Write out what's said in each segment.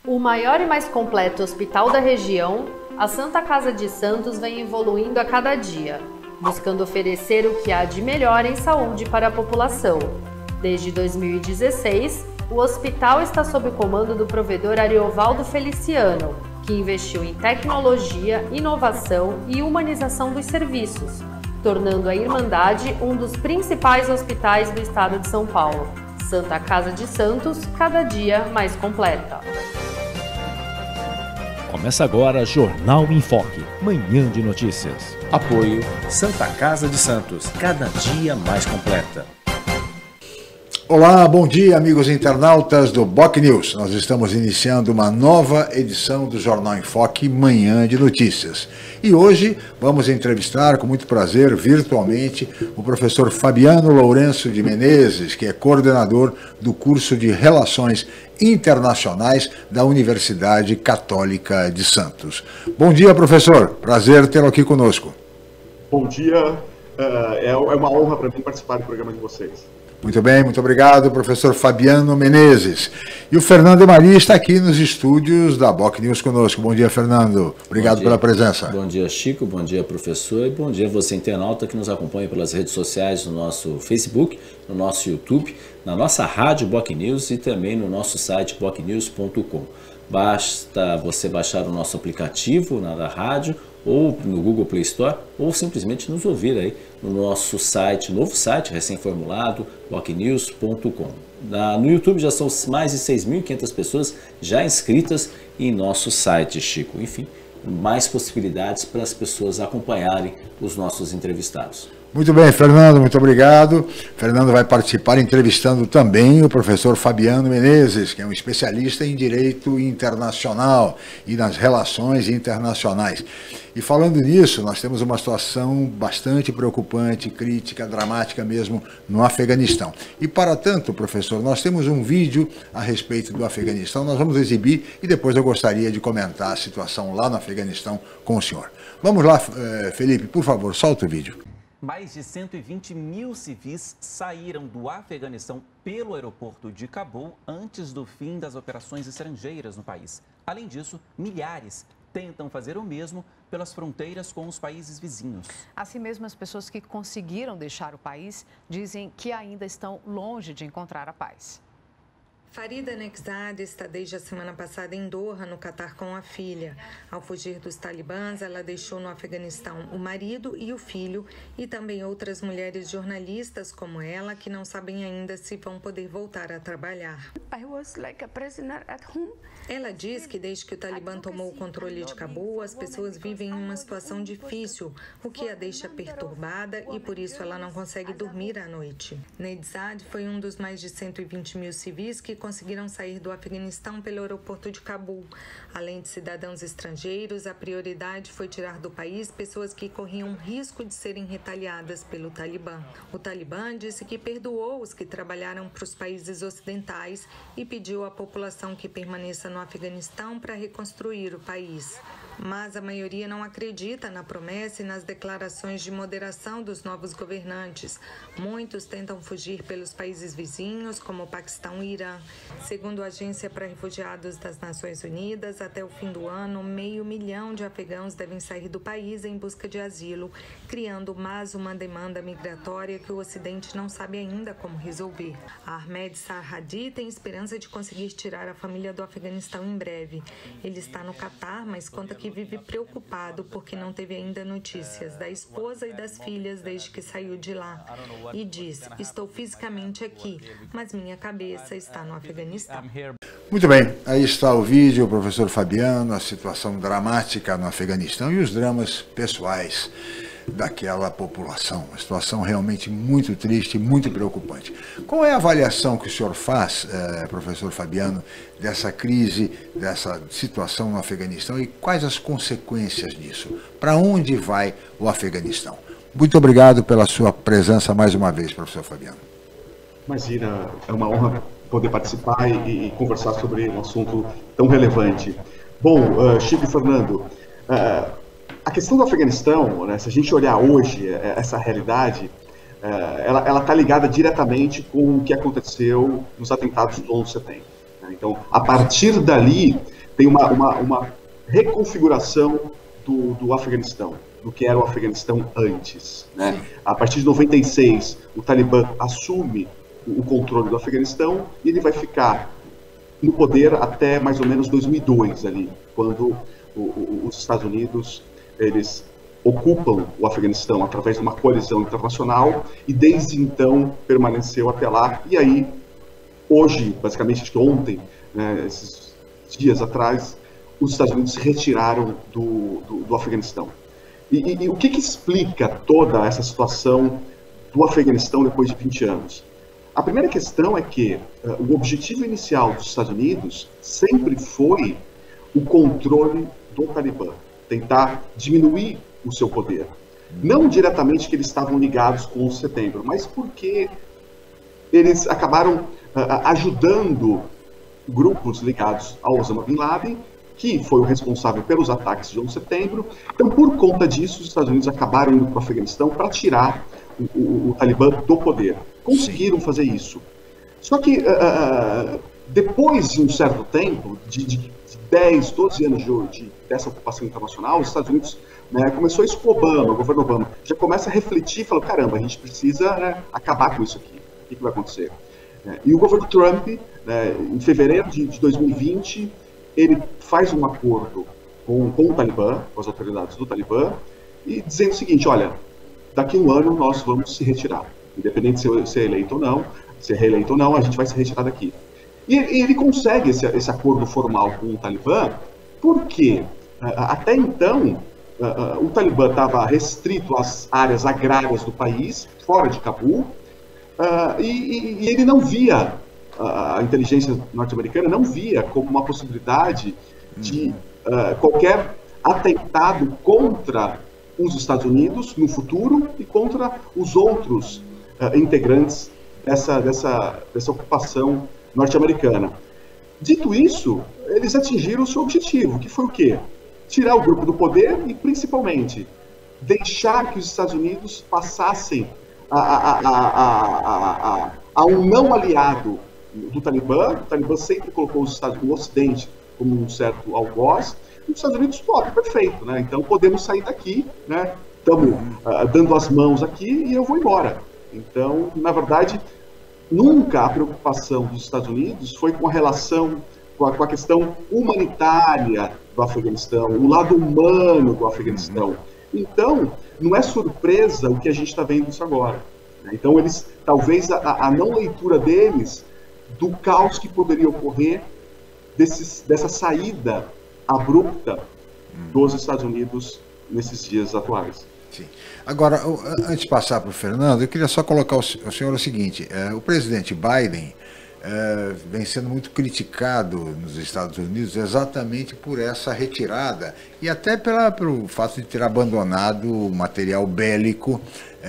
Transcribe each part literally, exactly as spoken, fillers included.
O maior e mais completo hospital da região, a Santa Casa de Santos vem evoluindo a cada dia, buscando oferecer o que há de melhor em saúde para a população. Desde dois mil e dezesseis, o hospital está sob o comando do provedor Ariovaldo Feliciano, que investiu em tecnologia, inovação e humanização dos serviços, tornando a Irmandade um dos principais hospitais do estado de São Paulo. Santa Casa de Santos, cada dia mais completa. Começa agora Jornal em Foque, manhã de notícias. Apoio Santa Casa de Santos, cada dia mais completa. Olá, bom dia, amigos internautas do Boc News. Nós estamos iniciando uma nova edição do Jornal em Foque, manhã de notícias. E hoje vamos entrevistar, com muito prazer, virtualmente, o professor Fabiano Lourenço de Menezes, que é coordenador do curso de Relações Internacionais da Universidade Católica de Santos. Bom dia, professor. Prazer tê-lo aqui conosco. Bom dia. É uma honra para mim participar do programa de vocês. Muito bem, muito obrigado, professor Fabiano Menezes. E o Fernando Maria está aqui nos estúdios da Boc News conosco. Bom dia, Fernando. Obrigado pela presença. Bom dia, Chico. Bom dia, professor. E bom dia você, internauta, que nos acompanha pelas redes sociais, no nosso Facebook, no nosso YouTube, na nossa rádio Boc News e também no nosso site boc news ponto com. Basta você baixar o nosso aplicativo na da rádio ou no Google Play Store, ou simplesmente nos ouvir aí no nosso site, novo site recém-formulado, boc news ponto com. No YouTube já são mais de seis mil e quinhentas pessoas já inscritas em nosso site, Chico. Enfim, mais possibilidades para as pessoas acompanharem os nossos entrevistados. Muito bem, Fernando, muito obrigado. Fernando vai participar entrevistando também o professor Fabiano Menezes, que é um especialista em Direito Internacional e nas relações internacionais. E falando nisso, nós temos uma situação bastante preocupante, crítica, dramática mesmo no Afeganistão. E para tanto, professor, nós temos um vídeo a respeito do Afeganistão, nós vamos exibir e depois eu gostaria de comentar a situação lá no Afeganistão com o senhor. Vamos lá, Felipe, por favor, solta o vídeo. Mais de cento e vinte mil civis saíram do Afeganistão pelo aeroporto de Cabul antes do fim das operações estrangeiras no país. Além disso, milhares tentam fazer o mesmo pelas fronteiras com os países vizinhos. Assim mesmo, as pessoas que conseguiram deixar o país dizem que ainda estão longe de encontrar a paz. Farida Nexad está desde a semana passada em Doha, no Catar, com a filha. Ao fugir dos talibãs, ela deixou no Afeganistão o marido e o filho e também outras mulheres jornalistas como ela que não sabem ainda se vão poder voltar a trabalhar. Ela diz que desde que o Talibã tomou o controle de Cabul, as pessoas vivem em uma situação difícil, o que a deixa perturbada e por isso ela não consegue dormir à noite. Nexad foi um dos mais de cento e vinte mil civis que conseguiram sair do Afeganistão pelo aeroporto de Cabul. Além de cidadãos estrangeiros, a prioridade foi tirar do país pessoas que corriam risco de serem retaliadas pelo Talibã. O Talibã disse que perdoou os que trabalharam para os países ocidentais e pediu à população que permaneça no Afeganistão para reconstruir o país. Mas a maioria não acredita na promessa e nas declarações de moderação dos novos governantes. Muitos tentam fugir pelos países vizinhos, como o Paquistão e Irã. Segundo a Agência para Refugiados das Nações Unidas, até o fim do ano, meio milhão de afegãos devem sair do país em busca de asilo, criando mais uma demanda migratória que o Ocidente não sabe ainda como resolver. Ahmed Sarhadi tem esperança de conseguir tirar a família do Afeganistão em breve. Ele está no Catar, mas conta que vive preocupado porque não teve ainda notícias da esposa e das filhas desde que saiu de lá. E diz, estou fisicamente aqui, mas minha cabeça está no Afeganistão. Muito bem, aí está o vídeo, professor Fabiano, a situação dramática no Afeganistão e os dramas pessoais daquela população. Uma situação realmente muito triste, muito preocupante. Qual é a avaliação que o senhor faz, eh, professor Fabiano, dessa crise, dessa situação no Afeganistão e quais as consequências disso? Para onde vai o Afeganistão? Muito obrigado pela sua presença mais uma vez, professor Fabiano. Imagina, é uma honra poder participar e, e conversar sobre um assunto tão relevante. Bom, uh, Chico e Fernando, uh, a questão do Afeganistão, né, se a gente olhar hoje essa realidade, ela está ligada diretamente com o que aconteceu nos atentados do onze de setembro. Né? Então, a partir dali, tem uma, uma, uma reconfiguração do, do Afeganistão, do que era o Afeganistão antes, né? A partir de noventa e seis, o Talibã assume o controle do Afeganistão e ele vai ficar no poder até mais ou menos dois mil e dois, ali, quando o, o, os Estados Unidos eles ocupam o Afeganistão através de uma coalizão internacional e desde então permaneceu até lá. E aí, hoje, basicamente, acho que ontem, né, esses dias atrás, os Estados Unidos se retiraram do, do, do Afeganistão. E, e, e o que, que explica toda essa situação do Afeganistão depois de vinte anos? A primeira questão é que uh, o objetivo inicial dos Estados Unidos sempre foi o controle do Talibã, tentar diminuir o seu poder. Não diretamente que eles estavam ligados com o setembro, mas porque eles acabaram uh, ajudando grupos ligados ao Osama Bin Laden, que foi o responsável pelos ataques de onze de setembro. Então, por conta disso, os Estados Unidos acabaram indo para o Afeganistão para tirar o, o, o Talibã do poder. Conseguiram fazer isso. Só que, uh, depois de um certo tempo, de, de dez, doze anos de, de, dessa ocupação internacional, os Estados Unidos, né, começou isso com o Obama, o governo Obama, já começa a refletir e fala, caramba, a gente precisa, né, acabar com isso aqui. O que, que vai acontecer? É, e o governo Trump, né, em fevereiro de, de dois mil e vinte, ele faz um acordo com, com o Talibã, com as autoridades do Talibã, e dizendo o seguinte, olha, daqui a um ano nós vamos se retirar. Independente de ser, ser eleito ou não, ser reeleito ou não, a gente vai se retirar daqui. E, e ele consegue esse, esse acordo formal com o Talibã, porque até então o Talibã estava restrito às áreas agrárias do país, fora de Cabul, e, e ele não via, a inteligência norte-americana não via como uma possibilidade de qualquer atentado contra os Estados Unidos no futuro e contra os outros Uh, integrantes dessa, dessa, dessa ocupação norte-americana. Dito isso, eles atingiram o seu objetivo, que foi o quê? Tirar o grupo do poder e, principalmente, deixar que os Estados Unidos passassem a, a, a, a, a, a um não aliado do Talibã. O Talibã sempre colocou os Estados Unidos, o Ocidente, como um certo algoz, e os Estados Unidos, pô, perfeito, né? Então podemos sair daqui, né? Estamos uh, dando as mãos aqui e eu vou embora. Então, na verdade, nunca a preocupação dos Estados Unidos foi com a relação, com a, com a questão humanitária do Afeganistão, o lado humano do Afeganistão. Então, não é surpresa o que a gente está vendo isso agora. Então, eles, talvez a, a não leitura deles do caos que poderia ocorrer desses, dessa saída abrupta dos Estados Unidos nesses dias atuais. Sim. Agora, antes de passar para o Fernando, eu queria só colocar ao senhor o seguinte, é, o presidente Biden é, vem sendo muito criticado nos Estados Unidos exatamente por essa retirada e até pela, pelo fato de ter abandonado o material bélico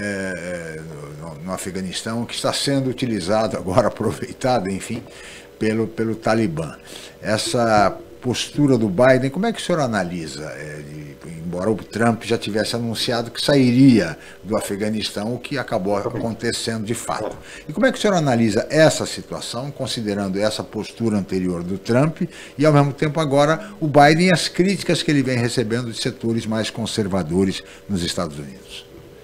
é, no, no Afeganistão, que está sendo utilizado agora, aproveitado, enfim, pelo, pelo Talibã. Essa postura do Biden, como é que o senhor analisa? É, de, embora o Trump já tivesse anunciado que sairia do Afeganistão, o que acabou acontecendo de fato. E como é que o senhor analisa essa situação, considerando essa postura anterior do Trump e, ao mesmo tempo, agora o Biden e as críticas que ele vem recebendo de setores mais conservadores nos Estados Unidos?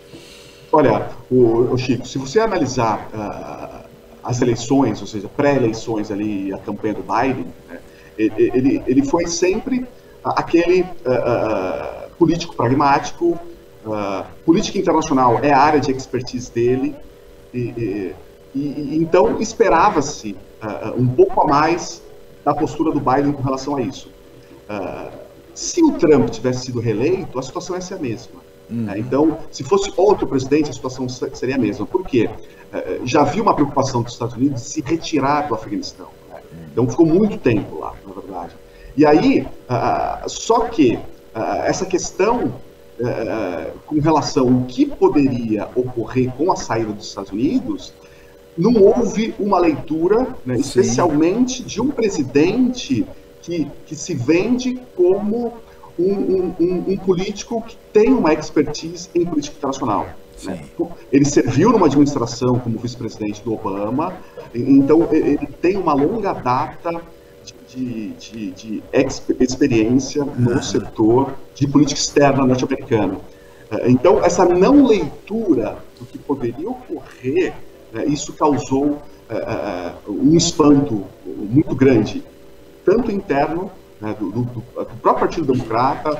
Olha, o, o Chico, se você analisar uh, as eleições, ou seja, pré-eleições ali, a campanha do Biden, né, ele, ele foi sempre aquele uh, uh, político pragmático, uh, política internacional é a área de expertise dele, e, e, e então esperava-se uh, um pouco a mais da postura do Biden com relação a isso. Uh, se o Trump tivesse sido reeleito, a situação ia ser a mesma. Uhum. Uh, então, se fosse outro presidente, a situação seria a mesma. Por quê? Uh, já havia uma preocupação dos Estados Unidos de se retirar do Afeganistão. Né? Então, ficou muito tempo lá, na verdade. E aí, uh, só que uh, essa questão uh, com relação ao que poderia ocorrer com a saída dos Estados Unidos, não houve uma leitura, né, especialmente de um presidente que, que se vende como um, um, um, um político que tem uma expertise em política internacional. Né? Ele serviu numa administração como vice-presidente do Obama, então ele tem uma longa data de, de, de experiência no setor de política externa norte-americana. Então, essa não leitura do que poderia ocorrer, isso causou um espanto muito grande, tanto interno, do, do, do próprio Partido Democrata,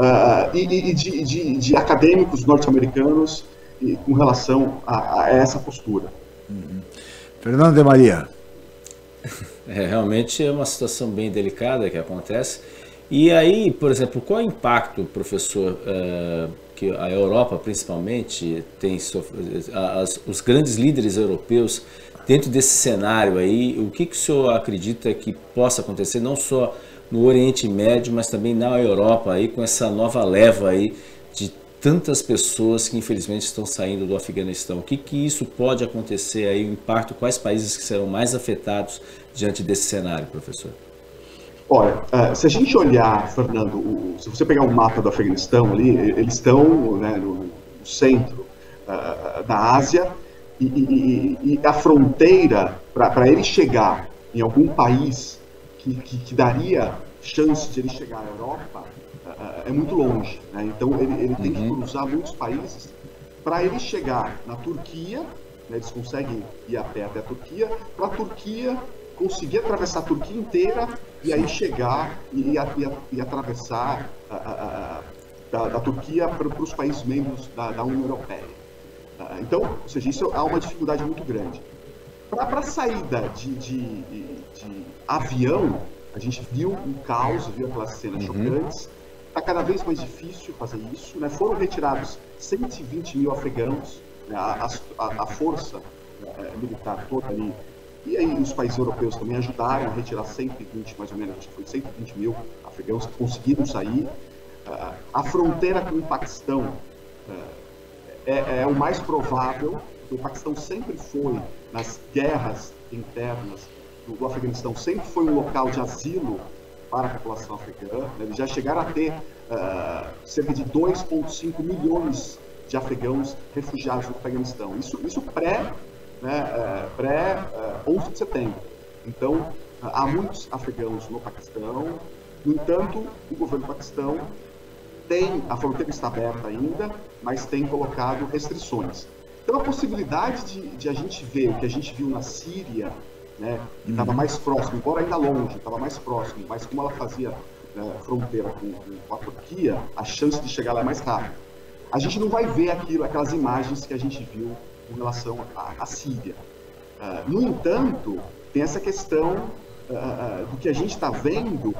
e de, de, de acadêmicos norte-americanos com relação a, a essa postura. Uhum. Fernando de Maria. É, realmente é uma situação bem delicada que acontece. E aí, por exemplo, qual é o impacto, professor, uh, que a Europa principalmente tem sofrido, as, os grandes líderes europeus dentro desse cenário aí, o que, que o senhor acredita que possa acontecer, não só no Oriente Médio, mas também na Europa aí, com essa nova leva aí de tantas pessoas que infelizmente estão saindo do Afeganistão? O que, que isso pode acontecer aí, o impacto, quais países que serão mais afetados diante desse cenário, professor? Olha, se a gente olhar, Fernando, se você pegar um mapa do Afeganistão ali, eles estão, né, no centro uh, da Ásia, e, e, e a fronteira para ele chegar em algum país que, que, que daria chance de ele chegar à Europa uh, é muito longe, né? Então ele, ele tem que cruzar muitos países para ele chegar na Turquia, né, eles conseguem ir a pé até a Turquia, para a Turquia conseguir atravessar a Turquia inteira e aí chegar e, e, e, e atravessar a, a, a, da, da Turquia para os países membros da, da União Europeia. Então, ou seja, isso há uma dificuldade muito grande. Para a saída de, de, de, de avião, a gente viu um caos, viu aquelas cenas uhum. chocantes. Está cada vez mais difícil fazer isso, né? Foram retirados cento e vinte mil afegãos, né? a, a, a força é, militar toda ali. E aí os países europeus também ajudaram a retirar cento e vinte, mais ou menos, acho que foi cento e vinte mil afegãos que conseguiram sair. Uh, a fronteira com o Paquistão uh, é, é o mais provável, porque o Paquistão sempre foi, nas guerras internas do, do Afeganistão, sempre foi um local de asilo para a população afegã. Né? Eles já chegaram a ter uh, cerca de dois vírgula cinco milhões de afegãos refugiados no Afeganistão. Isso, isso pré... Né, pré-onze uh, de setembro. Então, uh, há muitos afegãos no Paquistão. No entanto, o governo do Paquistão tem, a fronteira está aberta ainda, mas tem colocado restrições. Então, a possibilidade de, de a gente ver o que a gente viu na Síria, né, que estava mais próximo, embora ainda longe, estava mais próximo, mas como ela fazia né, fronteira com, com a Turquia, a chance de chegar lá é mais rápida. A gente não vai ver aquilo, aquelas imagens que a gente viu com relação à, à Síria. Uh, no entanto, tem essa questão uh, do que a gente está vendo,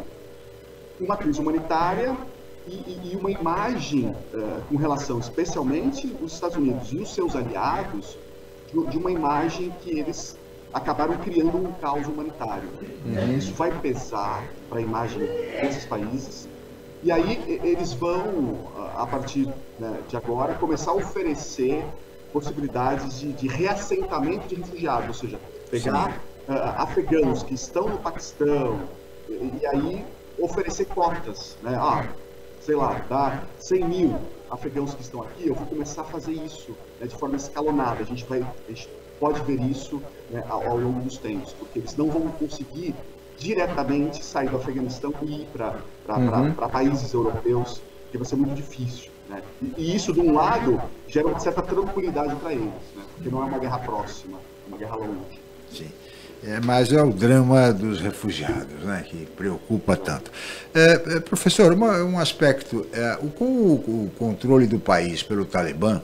uma crise humanitária e, e uma imagem uh, com relação, especialmente os Estados Unidos e os seus aliados, de, de uma imagem que eles acabaram criando um caos humanitário. Uhum. Isso vai pesar para a imagem desses países. E aí eles vão, a partir né, de agora, começar a oferecer possibilidades de, de reassentamento de refugiados, ou seja, pegar uh, afegãos que estão no Paquistão e, e aí oferecer cotas, né? Ah, sei lá, dá cem mil afegãos que estão aqui, eu vou começar a fazer isso né, de forma escalonada. A gente, vai, a gente pode ver isso né, ao, ao longo dos tempos, porque eles não vão conseguir diretamente sair do Afeganistão e ir para uhum. países europeus, que vai ser muito difícil. Né? E, e isso, de um lado, gera uma certa tranquilidade para eles, né? Porque não é uma guerra próxima, é uma guerra longe. Sim. É, mas é o drama dos refugiados, né, que preocupa tanto. É, é, professor, uma, um aspecto, é, o, com o, o controle do país pelo Talibã,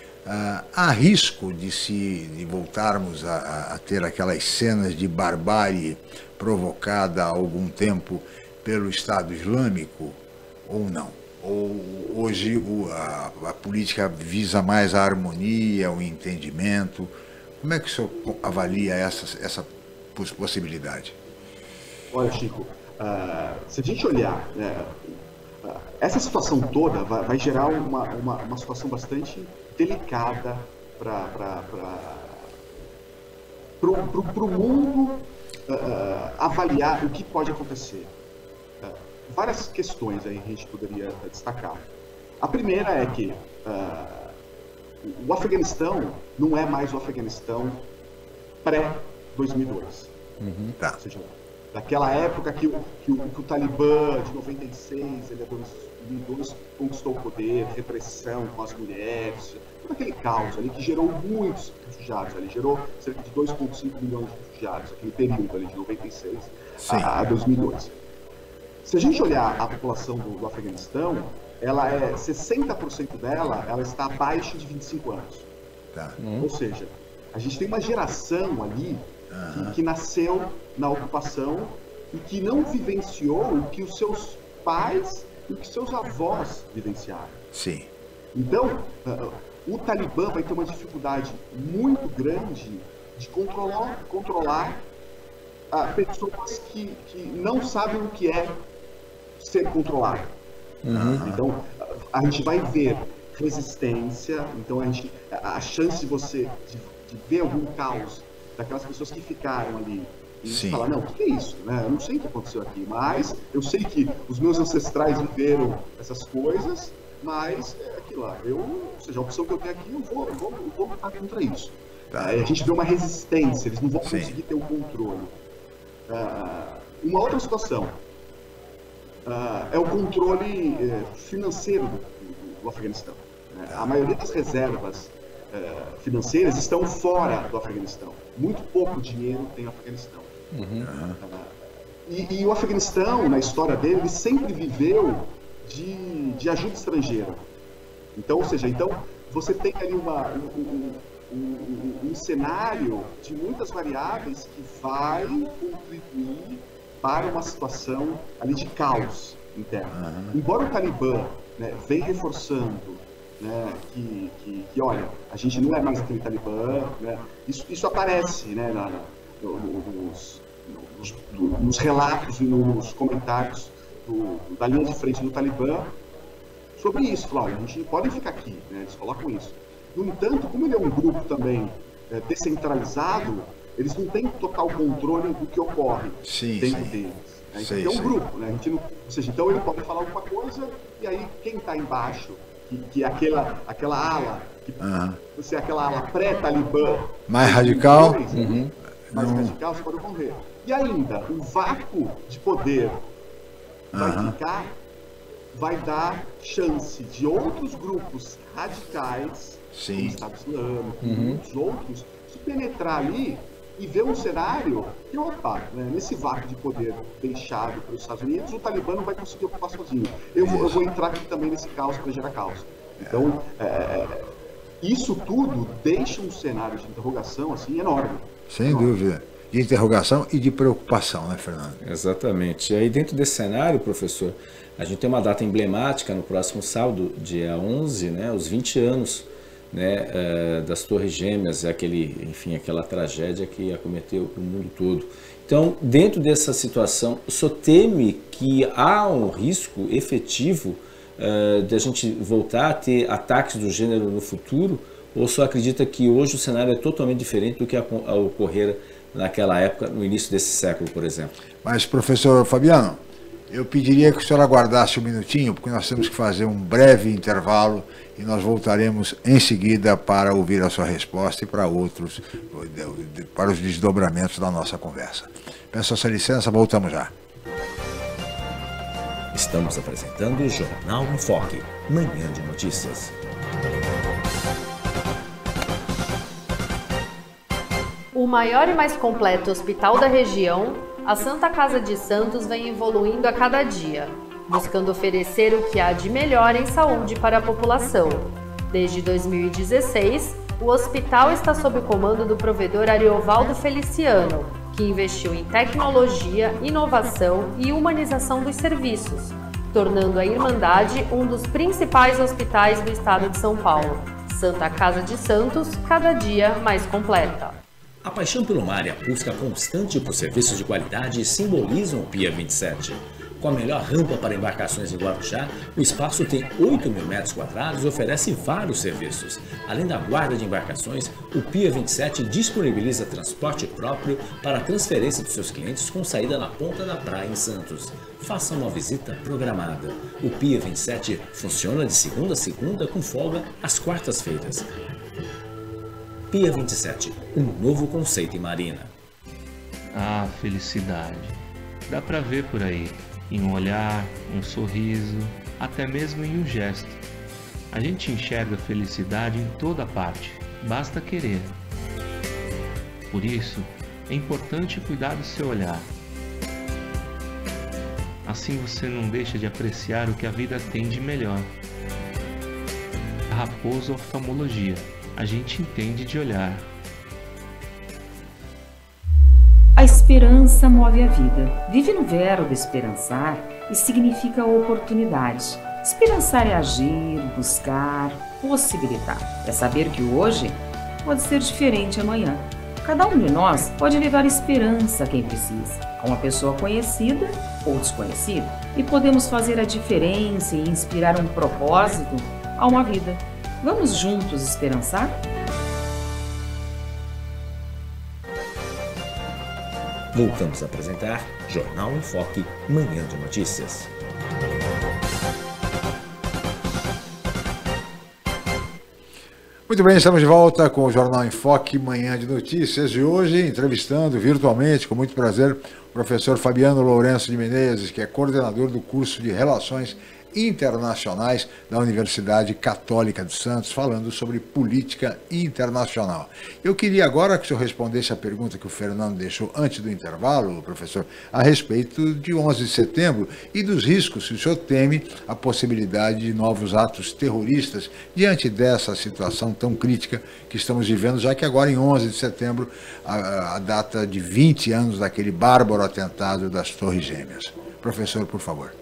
ah, há risco de, se, de voltarmos a, a ter aquelas cenas de barbárie provocada há algum tempo pelo Estado Islâmico, ou não? Ou hoje o, a, a política visa mais a harmonia, o entendimento? Como é que o senhor avalia essa, essa possibilidade? Olha, Chico, uh, se a gente olhar, né, uh, essa situação toda vai, vai gerar uma, uma, uma situação bastante delicada para o mundo uh, avaliar o que pode acontecer. Uh, várias questões aí a gente poderia destacar. A primeira é que uh, o Afeganistão não é mais o Afeganistão pré dois mil e dois. Uhum. Tá. Ou seja, daquela época que, o, que, o, que o Talibã, de noventa e seis, ele dois, conquistou o poder, repressão com as mulheres, todo aquele caos ali que gerou muitos refugiados, ali gerou cerca de dois vírgula cinco milhões de refugiados, aquele período ali de noventa e seis a, a dois mil e dois. Se a gente olhar a população do, do Afeganistão, ela é, sessenta por cento dela, ela está abaixo de vinte e cinco anos. Tá. Ou seja, a gente tem uma geração ali que, que nasceu na ocupação e que não vivenciou o que os seus pais e o que seus avós vivenciaram. Sim. Então, uh, o Talibã vai ter uma dificuldade muito grande de controlar, controlar uh, pessoas que, que não sabem o que é ser controlado. Uhum. Então, a gente vai ver resistência, então a, gente, a chance de você de, de ver algum caos daquelas pessoas que ficaram ali e Sim. falar, não, o que é isso? Né? Eu não sei o que aconteceu aqui, mas eu sei que os meus ancestrais viveram essas coisas, mas é aquilo lá, eu, ou seja, a opção que eu tenho aqui, eu vou, eu vou, eu vou lutar contra isso. Tá. Aí a gente vê uma resistência, eles não vão Sim. conseguir ter o controle. Uh, uma outra situação uh, é o controle uh, financeiro do, do, do Afeganistão. Né? A maioria das reservas uh, financeiras estão fora do Afeganistão. Muito pouco dinheiro tem no Afeganistão. Uhum. Uh, e, e o Afeganistão, na história dele, ele sempre viveu de, de ajuda estrangeira. Então, ou seja, então você tem ali uma, um, um, um, um cenário de muitas variáveis que vai contribuir para uma situação ali de caos interno. Uhum. Embora o Talibã, né, venha reforçando, né, que, que, que, olha, a gente não é mais aquele Talibã, né, isso, isso aparece, né, na, na, nos, nos, nos relatos e nos comentários do, da linha de frente do Talibã sobre isso. Falar, olha, a gente pode ficar aqui, né, eles colocam isso. No entanto, como ele é um grupo também é, descentralizado, eles não têm total controle do que ocorre sim, dentro sim. deles. Né? Então, sim, é um sim. grupo, né? A gente não, ou seja, então ele pode falar alguma coisa e aí quem está embaixo, que, que é aquela, aquela ala, que uhum. você é aquela ala pré-Talibã, mais radical, dois, uhum. mais uhum. radical, você pode morrer. E ainda, o vácuo de poder vai uhum. ficar, vai dar chance de outros grupos radicais, Sim. como o Estado Islâmico, e uhum. muitos outros, se penetrar ali e ver um cenário que, opa, né, nesse vácuo de poder deixado pelos Estados Unidos, o Talibã não vai conseguir ocupar sozinho. Eu vou, eu vou entrar aqui também nesse caos para gerar caos. Então, é, isso tudo deixa um cenário de interrogação assim enorme. Sem enorme. dúvida. De interrogação e de preocupação, né, Fernando? Exatamente. E aí, dentro desse cenário, professor, a gente tem uma data emblemática no próximo sábado, dia onze, né, os vinte anos, né, uh, das Torres Gêmeas, aquele, enfim, aquela tragédia que acometeu o mundo todo. Então, dentro dessa situação, o senhor teme que há um risco efetivo uh, de a gente voltar a ter ataques do gênero no futuro, ou o senhor acredita que hoje o cenário é totalmente diferente do que a, a ocorrer naquela época, no início desse século, por exemplo? Mas, professor Fabiano, eu pediria que o senhor aguardasse um minutinho, porque nós temos que fazer um breve intervalo e nós voltaremos em seguida para ouvir a sua resposta e para outros, para os desdobramentos da nossa conversa. Peço a sua licença, voltamos já. Estamos apresentando o Jornal em Foque, Manhã de Notícias. O maior e mais completo hospital da região, a Santa Casa de Santos vem evoluindo a cada dia, buscando oferecer o que há de melhor em saúde para a população. Desde dois mil e dezesseis, o hospital está sob o comando do provedor Ariovaldo Feliciano, que investiu em tecnologia, inovação e humanização dos serviços, tornando a Irmandade um dos principais hospitais do estado de São Paulo. Santa Casa de Santos, cada dia mais completa. A paixão pelo mar e a busca constante por serviços de qualidade simbolizam o Pia vinte e sete. Com a melhor rampa para embarcações em Guarujá, o espaço tem oito mil metros quadrados e oferece vários serviços. Além da guarda de embarcações, o Pia vinte e sete disponibiliza transporte próprio para a transferência dos seus clientes com saída na ponta da praia em Santos. Faça uma visita programada. O Pia vinte e sete funciona de segunda a segunda com folga às quartas-feiras. Pia vinte e sete, um novo conceito em marina. Ah, felicidade. dá para ver por aí, em um olhar, um sorriso, até mesmo em um gesto. A gente enxerga felicidade em toda parte, basta querer. Por isso, é importante cuidar do seu olhar. Assim você não deixa de apreciar o que a vida tem de melhor. A Raposo Oftalmologia, a gente entende de olhar. A esperança move a vida. Vive no verbo esperançar e significa oportunidade. Esperançar é agir, buscar, possibilitar. É saber que o hoje pode ser diferente amanhã. Cada um de nós pode levar esperança a quem precisa, a uma pessoa conhecida ou desconhecida. E podemos fazer a diferença e inspirar um propósito a uma vida. Vamos juntos esperançar? Voltamos a apresentar Jornal em Foque, Manhã de Notícias. Muito bem, estamos de volta com o Jornal em Foque, Manhã de Notícias, e hoje entrevistando virtualmente, com muito prazer, o professor Fabiano Lourenço de Menezes, que é coordenador do curso de Relações Internacionais da Universidade Católica de Santos, falando sobre política internacional. Eu queria agora que o senhor respondesse a pergunta que o Fernando deixou antes do intervalo, professor, a respeito de onze de setembro e dos riscos, se o senhor teme a possibilidade de novos atos terroristas diante dessa situação tão crítica que estamos vivendo, já que agora em onze de setembro, a, a data de vinte anos daquele bárbaro atentado das Torres Gêmeas. Professor, por favor.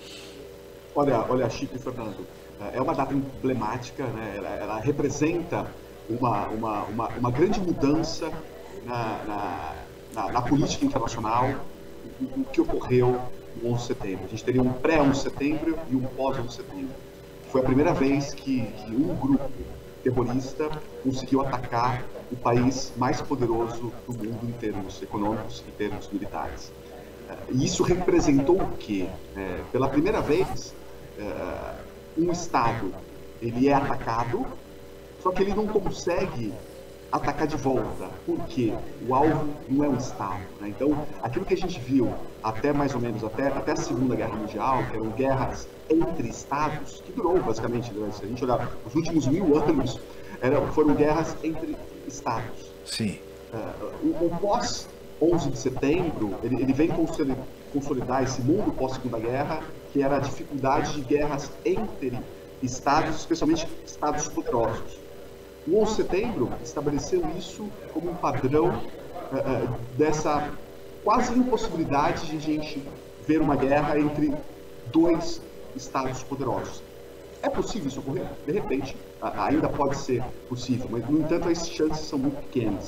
Olha, olha, Chico e Fernando, é uma data emblemática, né? ela, ela representa uma, uma, uma, uma grande mudança na, na, na, na política internacional, o, o que ocorreu no onze de setembro. A gente teria um pré-onze de setembro e um pós-onze de setembro. Foi a primeira vez que, que um grupo terrorista conseguiu atacar o país mais poderoso do mundo em termos econômicos e em termos militares. E isso representou o quê? É, pela primeira vez, Uh, um Estado ele é atacado, só que ele não consegue atacar de volta, porque o alvo não é um Estado, né? Então, aquilo que a gente viu até mais ou menos, até, até a Segunda Guerra Mundial, que eram guerras entre Estados, que durou basicamente, né? Se a gente olhar os últimos mil anos, eram, foram guerras entre Estados. Sim. Uh, o, o pós onze de setembro, ele, ele vem consolidar esse mundo pós-Segunda Guerra, que era a dificuldade de guerras entre estados, especialmente estados poderosos. O onze de setembro estabeleceu isso como um padrão uh, uh, dessa quase impossibilidade de a gente ver uma guerra entre dois estados poderosos. É possível isso ocorrer? De repente, uh, ainda pode ser possível, mas, no entanto, as chances são muito pequenas.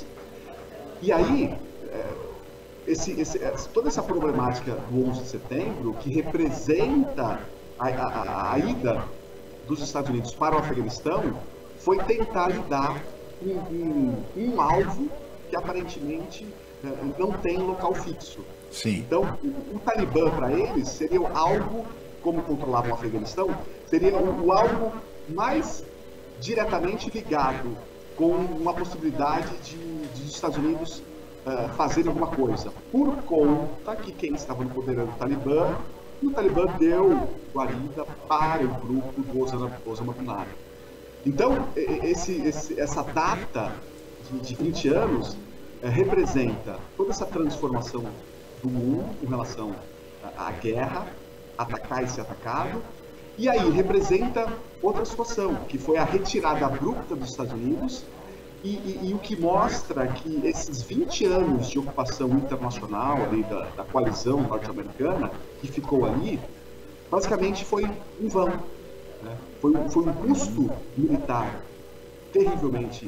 E aí, uh, Esse, esse, toda essa problemática do onze de setembro, que representa a, a, a ida dos Estados Unidos para o Afeganistão, foi tentar lidar com um, um alvo que aparentemente não tem local fixo. Sim. Então, o, o Talibã, para eles, seria algo, como controlava o Afeganistão, seria o, o algo mais diretamente ligado com uma possibilidade de, de os Estados Unidos Uh, fazer alguma coisa, por conta que quem estava no poder era o Talibã, e o Talibã deu guarida para o grupo do Osama, Osama Bin Laden. Então, esse, esse, essa data de, de vinte anos uh, representa toda essa transformação do mundo com relação à, à guerra, atacar e ser atacado, e aí representa outra situação, que foi a retirada abrupta dos Estados Unidos. E, e, e o que mostra que esses vinte anos de ocupação internacional ali da, da coalizão norte-americana, que ficou ali, basicamente foi um vão. Né? Foi, foi um custo militar terrivelmente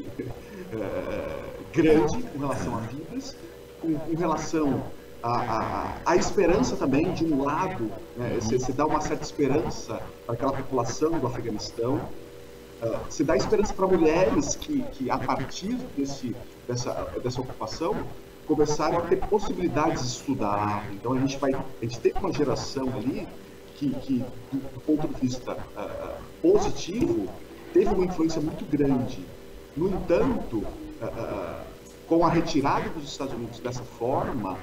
uh, grande com relação a vidas, com, com relação à, à, à esperança também, de um lado, né? você, você dá uma certa esperança para aquela população do Afeganistão. Uh, se dá esperança para mulheres que, que, a partir desse, dessa, dessa ocupação, começaram a ter possibilidades de estudar. Então, a gente, vai, a gente tem uma geração ali que, que do, do ponto de vista uh, positivo, teve uma influência muito grande. No entanto, uh, uh, com a retirada dos Estados Unidos dessa forma,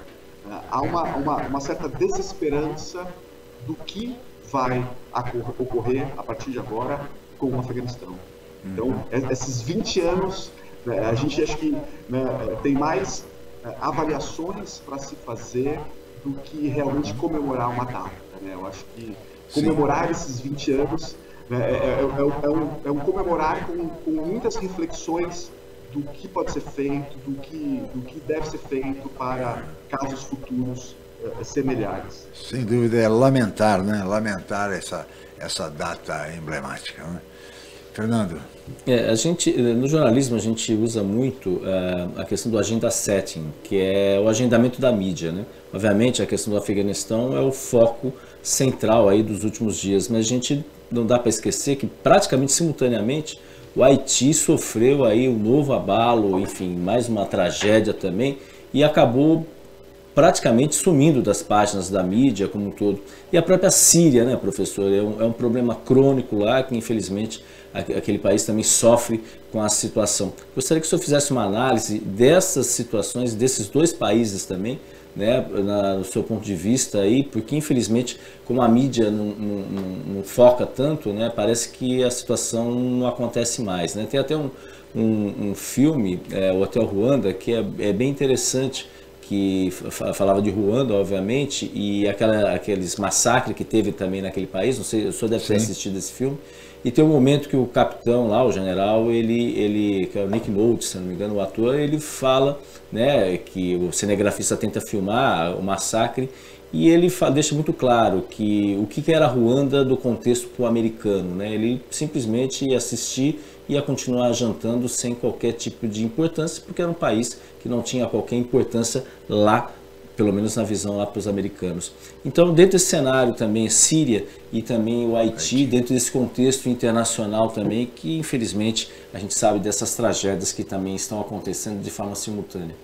há uma, uma, uma certa desesperança do que vai ocorrer a partir de agora com o Afeganistão. Então, esses vinte anos, né, a gente acha que, né, tem mais avaliações para se fazer do que realmente comemorar uma data, né? Eu acho que comemorar Sim. esses vinte anos, né, é, é, é, é, um, é um comemorar com, com muitas reflexões do que pode ser feito, do que, do que deve ser feito para casos futuros uh, semelhantes. Sem dúvida, é lamentar, né? Lamentar essa, essa data emblemática, né? Fernando? É, a gente, no jornalismo a gente usa muito uh, a questão do agenda setting, que é o agendamento da mídia, né? Obviamente a questão do Afeganistão é o foco central aí dos últimos dias, mas a gente não dá para esquecer que praticamente simultaneamente o Haiti sofreu aí um novo abalo, enfim, mais uma tragédia também, e acabou praticamente sumindo das páginas da mídia como um todo. E a própria Síria, né, professor, é um, é um problema crônico lá que infelizmente aquele país também sofre com a situação. Gostaria que o senhor fizesse uma análise dessas situações, desses dois países também, né, na, no seu ponto de vista aí, porque infelizmente como a mídia não, não, não, não foca tanto, né, parece que a situação não acontece mais, né? Tem até um, um, um filme, é, o Hotel Ruanda, que é, é bem interessante, que falava de Ruanda, obviamente, e aquela, aqueles massacres que teve também naquele país, não sei, o senhor deve ter Sim. assistido esse filme, e tem um momento que o capitão lá, o general, ele, ele que é o Nick Nolte, se não me engano, o ator, ele fala, né, que o cinegrafista tenta filmar o massacre, e ele fala, deixa muito claro que o que era Ruanda do contexto pro americano, né? Ele simplesmente ia assistir e ia continuar jantando sem qualquer tipo de importância, porque era um país que não tinha qualquer importância lá, pelo menos na visão lá para os americanos. Então, dentro desse cenário também, Síria e também o Haiti, Haiti, dentro desse contexto internacional também, que infelizmente a gente sabe dessas tragédias que também estão acontecendo de forma simultânea.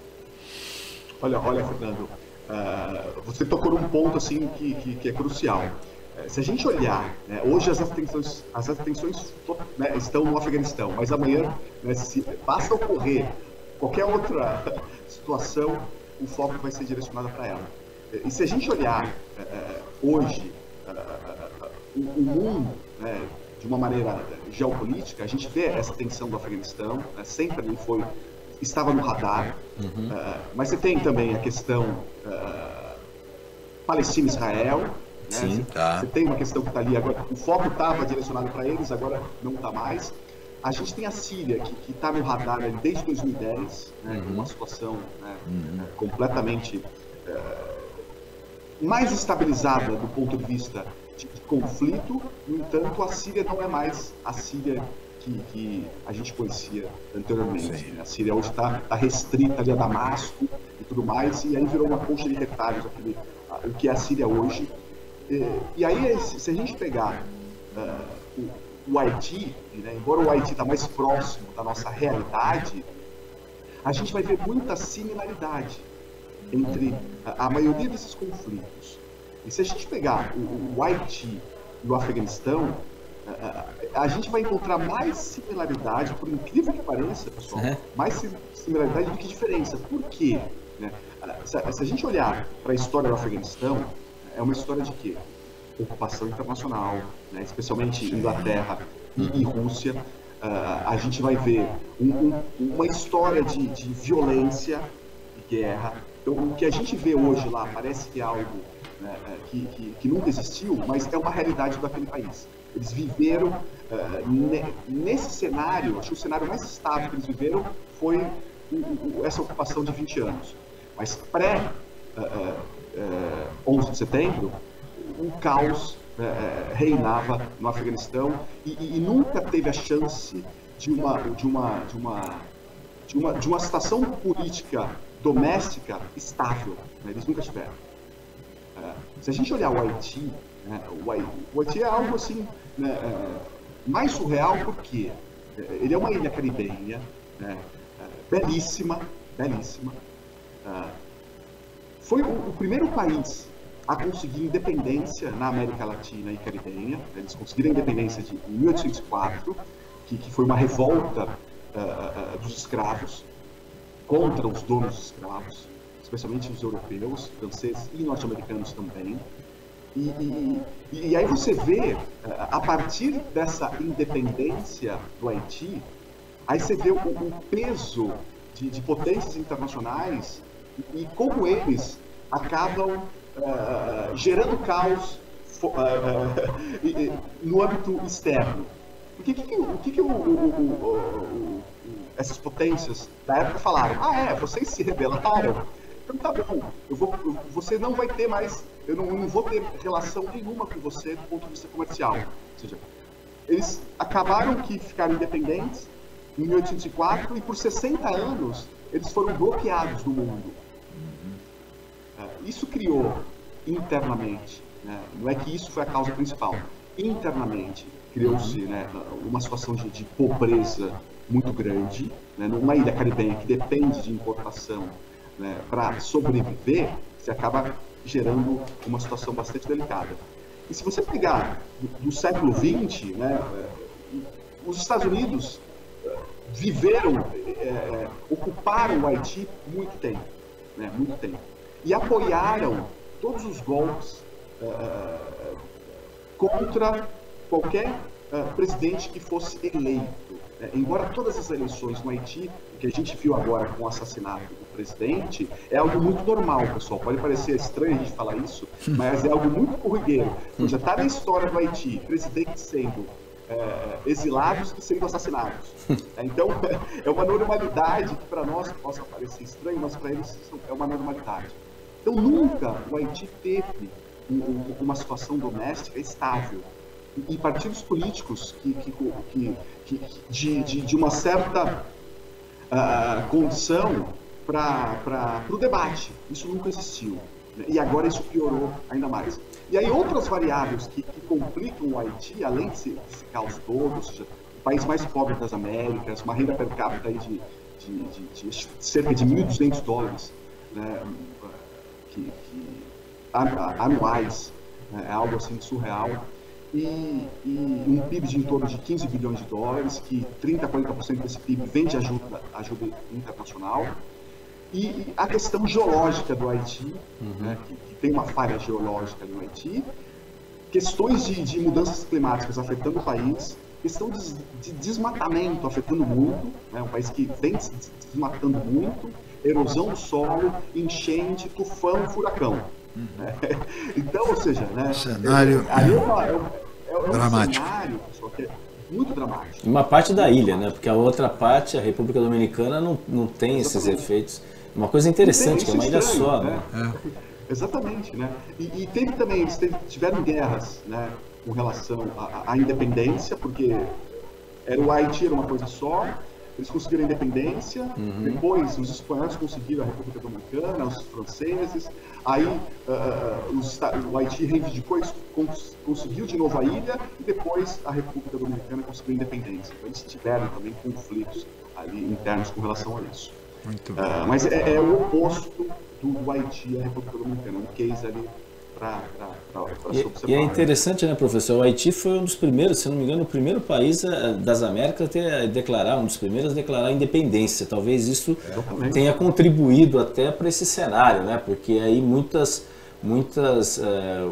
Olha, olha, Fernando, uh, você tocou num ponto assim que, que, que é crucial. Uh, se a gente olhar, né, hoje as atenções, as atenções né, estão no Afeganistão, mas amanhã, né, se basta ocorrer qualquer outra situação, o foco vai ser direcionado para ela. E se a gente olhar uh, hoje uh, o, o mundo, né, de uma maneira geopolítica, a gente vê essa tensão do Afeganistão, né, sempre ele foi, estava no radar, uhum. uh, mas você tem também a questão uh, Palestina-Israel, né? Sim, você, tá. você tem uma questão que está ali agora, o foco estava direcionado para eles, agora não está mais. A gente tem a Síria, que está no radar né, desde dois mil e dez, né, uhum. uma situação né, uhum. completamente uh, mais estabilizada do ponto de vista de, de conflito. No entanto, a Síria não é mais a Síria que, que a gente conhecia anteriormente. Né? A Síria hoje está tá restrita ali a Damasco e tudo mais, e aí virou uma concha de retalhos aquele, o que é a Síria hoje. E, e aí, se a gente pegar uh, o o Haiti, né, embora o Haiti está mais próximo da nossa realidade, a gente vai ver muita similaridade entre a, a maioria desses conflitos. E se a gente pegar o, o Haiti e o Afeganistão, a, a, a gente vai encontrar mais similaridade, por incrível que pareça, pessoal, uhum. mais similaridade do que diferença. Por quê? Né? Se, se a gente olhar para a história do Afeganistão, é uma história de quê? Ocupação internacional, né, especialmente Inglaterra e, e Rússia, uh, a gente vai ver um, um, uma história de, de violência e guerra. Então, o que a gente vê hoje lá parece que é algo né, que, que, que nunca existiu, mas é uma realidade daquele país. Eles viveram uh, ne, nesse cenário, acho que o cenário mais estável que eles viveram foi o, o, essa ocupação de vinte anos. Mas pré uh, uh, onze de setembro, o caos é, reinava no Afeganistão e, e, e nunca teve a chance de uma de uma de uma de uma, de uma situação política doméstica estável, né? Eles nunca tiveram. É, se a gente olhar o Haiti, né, o, Haiti o Haiti é algo assim né, é, mais surreal porque ele é uma ilha caribenha, né, é, belíssima, belíssima. É, foi o, o primeiro país a conseguir independência na América Latina e Caribenha. Eles conseguiram a independência de, em mil oitocentos e quatro, que, que foi uma revolta uh, uh, dos escravos contra os donos dos escravos. especialmente os europeus, franceses e norte-americanos também. E, e, e aí você vê, a partir dessa independência do Haiti, aí você vê o, o peso de, de potências internacionais e, e como eles acabam uh, gerando caos uh, uh, no âmbito externo. O que, que, o que, que o, o, o, o, essas potências da época falaram? Ah, é, vocês se rebelaram? Então tá bom, eu vou, eu, você não vai ter mais, eu não, eu não vou ter relação nenhuma com você do ponto de vista comercial. Ou seja, eles acabaram que ficaram independentes em mil oitocentos e quatro e por sessenta anos eles foram bloqueados do mundo. Isso criou internamente, né? Não é que isso foi a causa principal, internamente criou-se, né, uma situação de, de pobreza muito grande, né? Numa ilha caribenha que depende de importação, né, para sobreviver, você acaba gerando uma situação bastante delicada. E se você pegar do, do século vinte, né, os Estados Unidos viveram, é, ocuparam o Haiti muito tempo, né, muito tempo. E apoiaram todos os golpes uh, contra qualquer uh, presidente que fosse eleito. Uh, embora todas as eleições no Haiti, o que a gente viu agora com o assassinato do presidente, é algo muito normal, pessoal. Pode parecer estranho a gente falar isso, mas é algo muito corriqueiro. Já está na história do Haiti, presidentes sendo uh, exilados e sendo assassinados. Então, é uma normalidade que para nós possa parecer estranho, mas para eles é uma normalidade. Então, nunca o Haiti teve uma situação doméstica estável. E partidos políticos que, que, que, que, de, de, de uma certa uh, condição para o debate. Isso nunca existiu. E agora isso piorou ainda mais. E aí outras variáveis que, que complicam o Haiti, além desse, desse caos todo, ou seja, o país mais pobre das Américas, uma renda per capita aí de, de, de, de cerca de mil e duzentos dólares, né, que, que, anuais, né, é algo assim surreal, e, e um P I B de em torno de quinze bilhões de dólares, que trinta a quarenta por cento desse P I B vem de ajuda, ajuda internacional, e a questão geológica do Haiti, uhum. né, que, que tem uma falha geológica no Haiti, questões de, de mudanças climáticas afetando o país, questão de, de desmatamento afetando muito, né, um país que vem se desmatando muito, erosão do solo, enchente, tufão, furacão. Uhum. É, então, ou seja, né, cenário é, é, uma, é, é um dramático. cenário, pessoal, que é muito dramático. Uma parte da ilha, né? Porque a outra parte, a República Dominicana, não, não tem esses Exatamente. efeitos. Uma coisa interessante, que é uma ilha estranho, só, né? né? É. Exatamente, né? E, e teve também, eles teve, tiveram guerras, né, com relação à, à independência, porque era o Haiti era uma coisa só, eles conseguiram a independência, uhum. depois os espanhóis conseguiram a República Dominicana, os franceses, aí uh, os, o Haiti reivindicou isso, cons, conseguiu de novo a ilha, e depois a República Dominicana conseguiu a independência. Então eles tiveram também conflitos ali internos com relação a isso. Muito bem. Uh, mas é, é o oposto do, do Haiti à República Dominicana, um case ali para se observar. E é interessante, né, professor? O Haiti foi um dos primeiros, se não me engano, o primeiro país das Américas a ter, a declarar, um dos primeiros a declarar a independência. Talvez isso Exatamente. tenha contribuído até para esse cenário, né? Porque aí muitas, muitas é,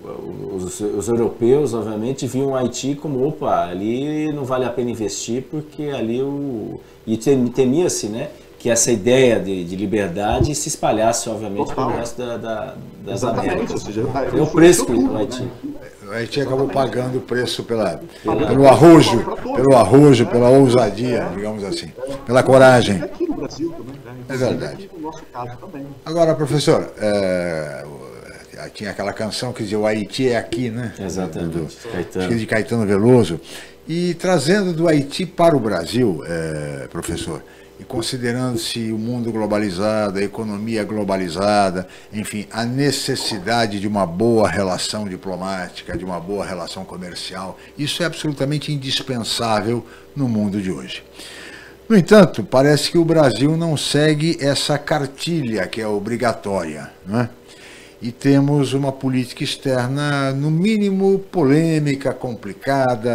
os, os europeus, obviamente, viam o Haiti como, opa, ali não vale a pena investir, porque ali o... E temia-se, né, que essa ideia de, de liberdade se espalhasse, obviamente, pelo resto da, da, das Exatamente, Américas. Ou seja, é o preço do Haiti. Né? O Haiti acabou pagando o preço pela, pelo arrojo, pelo arrojo, pela ousadia, digamos assim, pela coragem. Aqui no Brasil também, né? É verdade. Aqui no nosso caso também. Agora, professor, é, tinha aquela canção que dizia o Haiti é aqui, né? Exatamente. Do, Caetano. De Caetano Veloso. E trazendo do Haiti para o Brasil, é, professor, e considerando-se o mundo globalizado, a economia globalizada, enfim, a necessidade de uma boa relação diplomática, de uma boa relação comercial, isso é absolutamente indispensável no mundo de hoje. No entanto, parece que o Brasil não segue essa cartilha que é obrigatória, não é? E temos uma política externa, no mínimo, polêmica, complicada,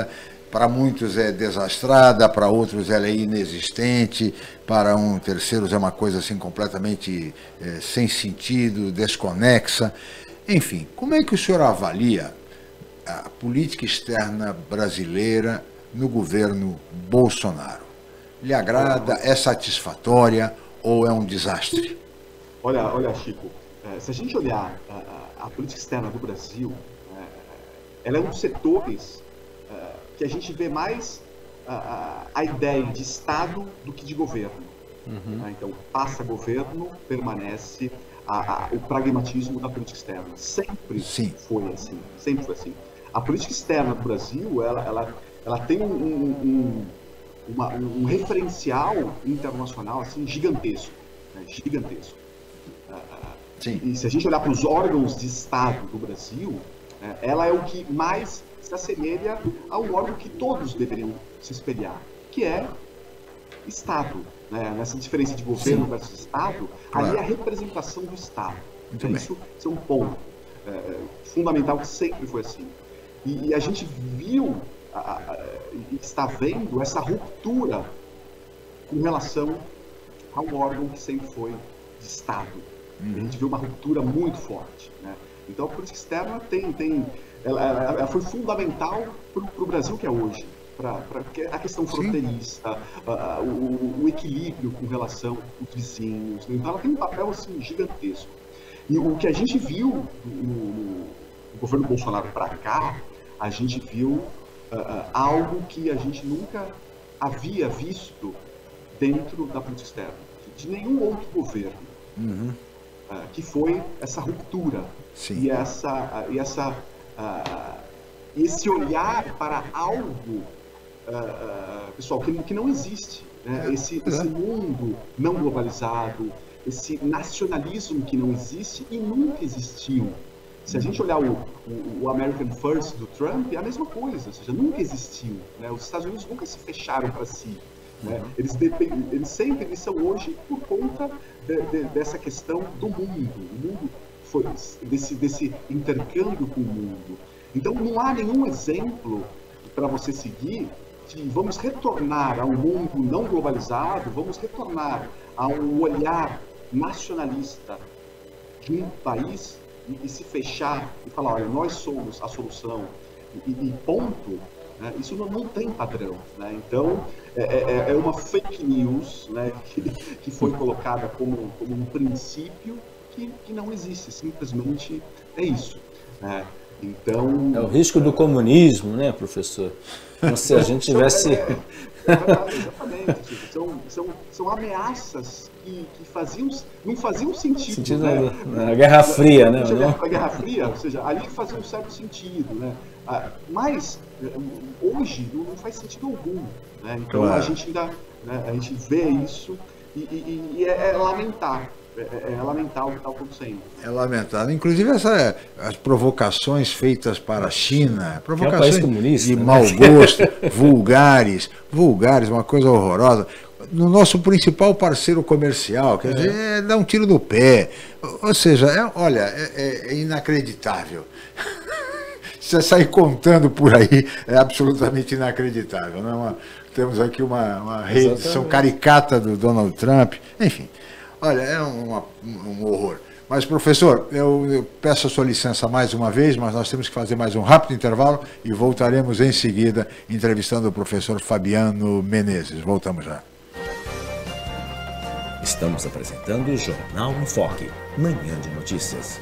para muitos é desastrada, para outros ela é inexistente, para um terceiros é uma coisa assim completamente é, sem sentido, desconexa. Enfim, como é que o senhor avalia a política externa brasileira no governo Bolsonaro? Lhe agrada, é satisfatória ou é um desastre? Olha, olha, Chico, se a gente olhar a, a política externa do Brasil, ela é um dos setores que a gente vê mais a, a ideia de Estado do que de governo. Uhum. Então, passa governo, permanece a, a, o pragmatismo da política externa. Sempre Sim. foi assim, sempre foi assim. A política externa do Brasil, ela, ela, ela tem um, um, uma, um referencial internacional assim, gigantesco, né? gigantesco. Sim. E se a gente olhar para os órgãos de Estado do Brasil, né, ela é o que mais se assemelha a um órgão que todos deveriam se espelhar, que é Estado. Né? Nessa diferença de governo Sim. versus Estado, claro. Ali é a representação do Estado. Então, isso, isso é um ponto é, fundamental que sempre foi assim. E, e a gente viu e está vendo essa ruptura com relação ao órgão que sempre foi de Estado. Hum. A gente viu uma ruptura muito forte. Né? Então a política externa tem, tem, ela, ela foi fundamental para o Brasil que é hoje, para a questão fronteiriça, uh, o, o equilíbrio com relação aos vizinhos. Então ela tem um papel assim, gigantesco. E o que a gente viu no, no governo Bolsonaro para cá, a gente viu uh, uh, algo que a gente nunca havia visto dentro da política externa, de nenhum outro governo, uhum. uh, que foi essa ruptura Sim. e essa, uh, e essa, uh, esse olhar para algo, uh, uh, pessoal, que, que não existe, né? esse, esse mundo não globalizado, esse nacionalismo que não existe e nunca existiu. Se a gente olhar o, o, o American First do Trump, é a mesma coisa, ou seja, nunca existiu. Né? Os Estados Unidos nunca se fecharam para si. Né? Eles, dependem, eles sempre eles são hoje por conta de, de, dessa questão do mundo. O mundo foi desse, desse intercâmbio com o mundo. Então não há nenhum exemplo para você seguir de vamos retornar a um mundo não globalizado, vamos retornar a um olhar nacionalista de um país e, e se fechar e falar, olha, nós somos a solução e, e ponto, né? Isso não, não tem padrão, né? Então é, é, é uma fake news, né? que, que foi colocada como, como um princípio que, que não existe, simplesmente é isso, né? Então... É o risco do comunismo, né, professor? Como se a gente tivesse... É, é, exatamente, tipo, são, são, são ameaças que, que faziam, não faziam sentido. sentido né? na, na Guerra Fria, né? A Guerra Fria, ou seja, ali fazia um certo sentido, né? Mas hoje não faz sentido algum, né? Então claro. a gente ainda, né, a gente vê isso e, e, e é, é lamentar. É, é lamentável o que está acontecendo. É lamentável. Inclusive essa, as provocações feitas para a China, provocações é um de né? mau gosto, vulgares, vulgares, uma coisa horrorosa. No nosso principal parceiro comercial, quer é. dizer, é dar um tiro no pé. Ou seja, é, olha, é, é inacreditável. Se você sair contando por aí, é absolutamente inacreditável. Né? Uma, temos aqui uma, uma reedição caricata do Donald Trump, enfim. Olha, é uma, um horror. Mas, professor, eu, eu peço a sua licença mais uma vez, mas nós temos que fazer mais um rápido intervalo e voltaremos em seguida entrevistando o professor Fabiano Menezes. Voltamos já. Estamos apresentando o Jornal em Foque, Manhã de Notícias.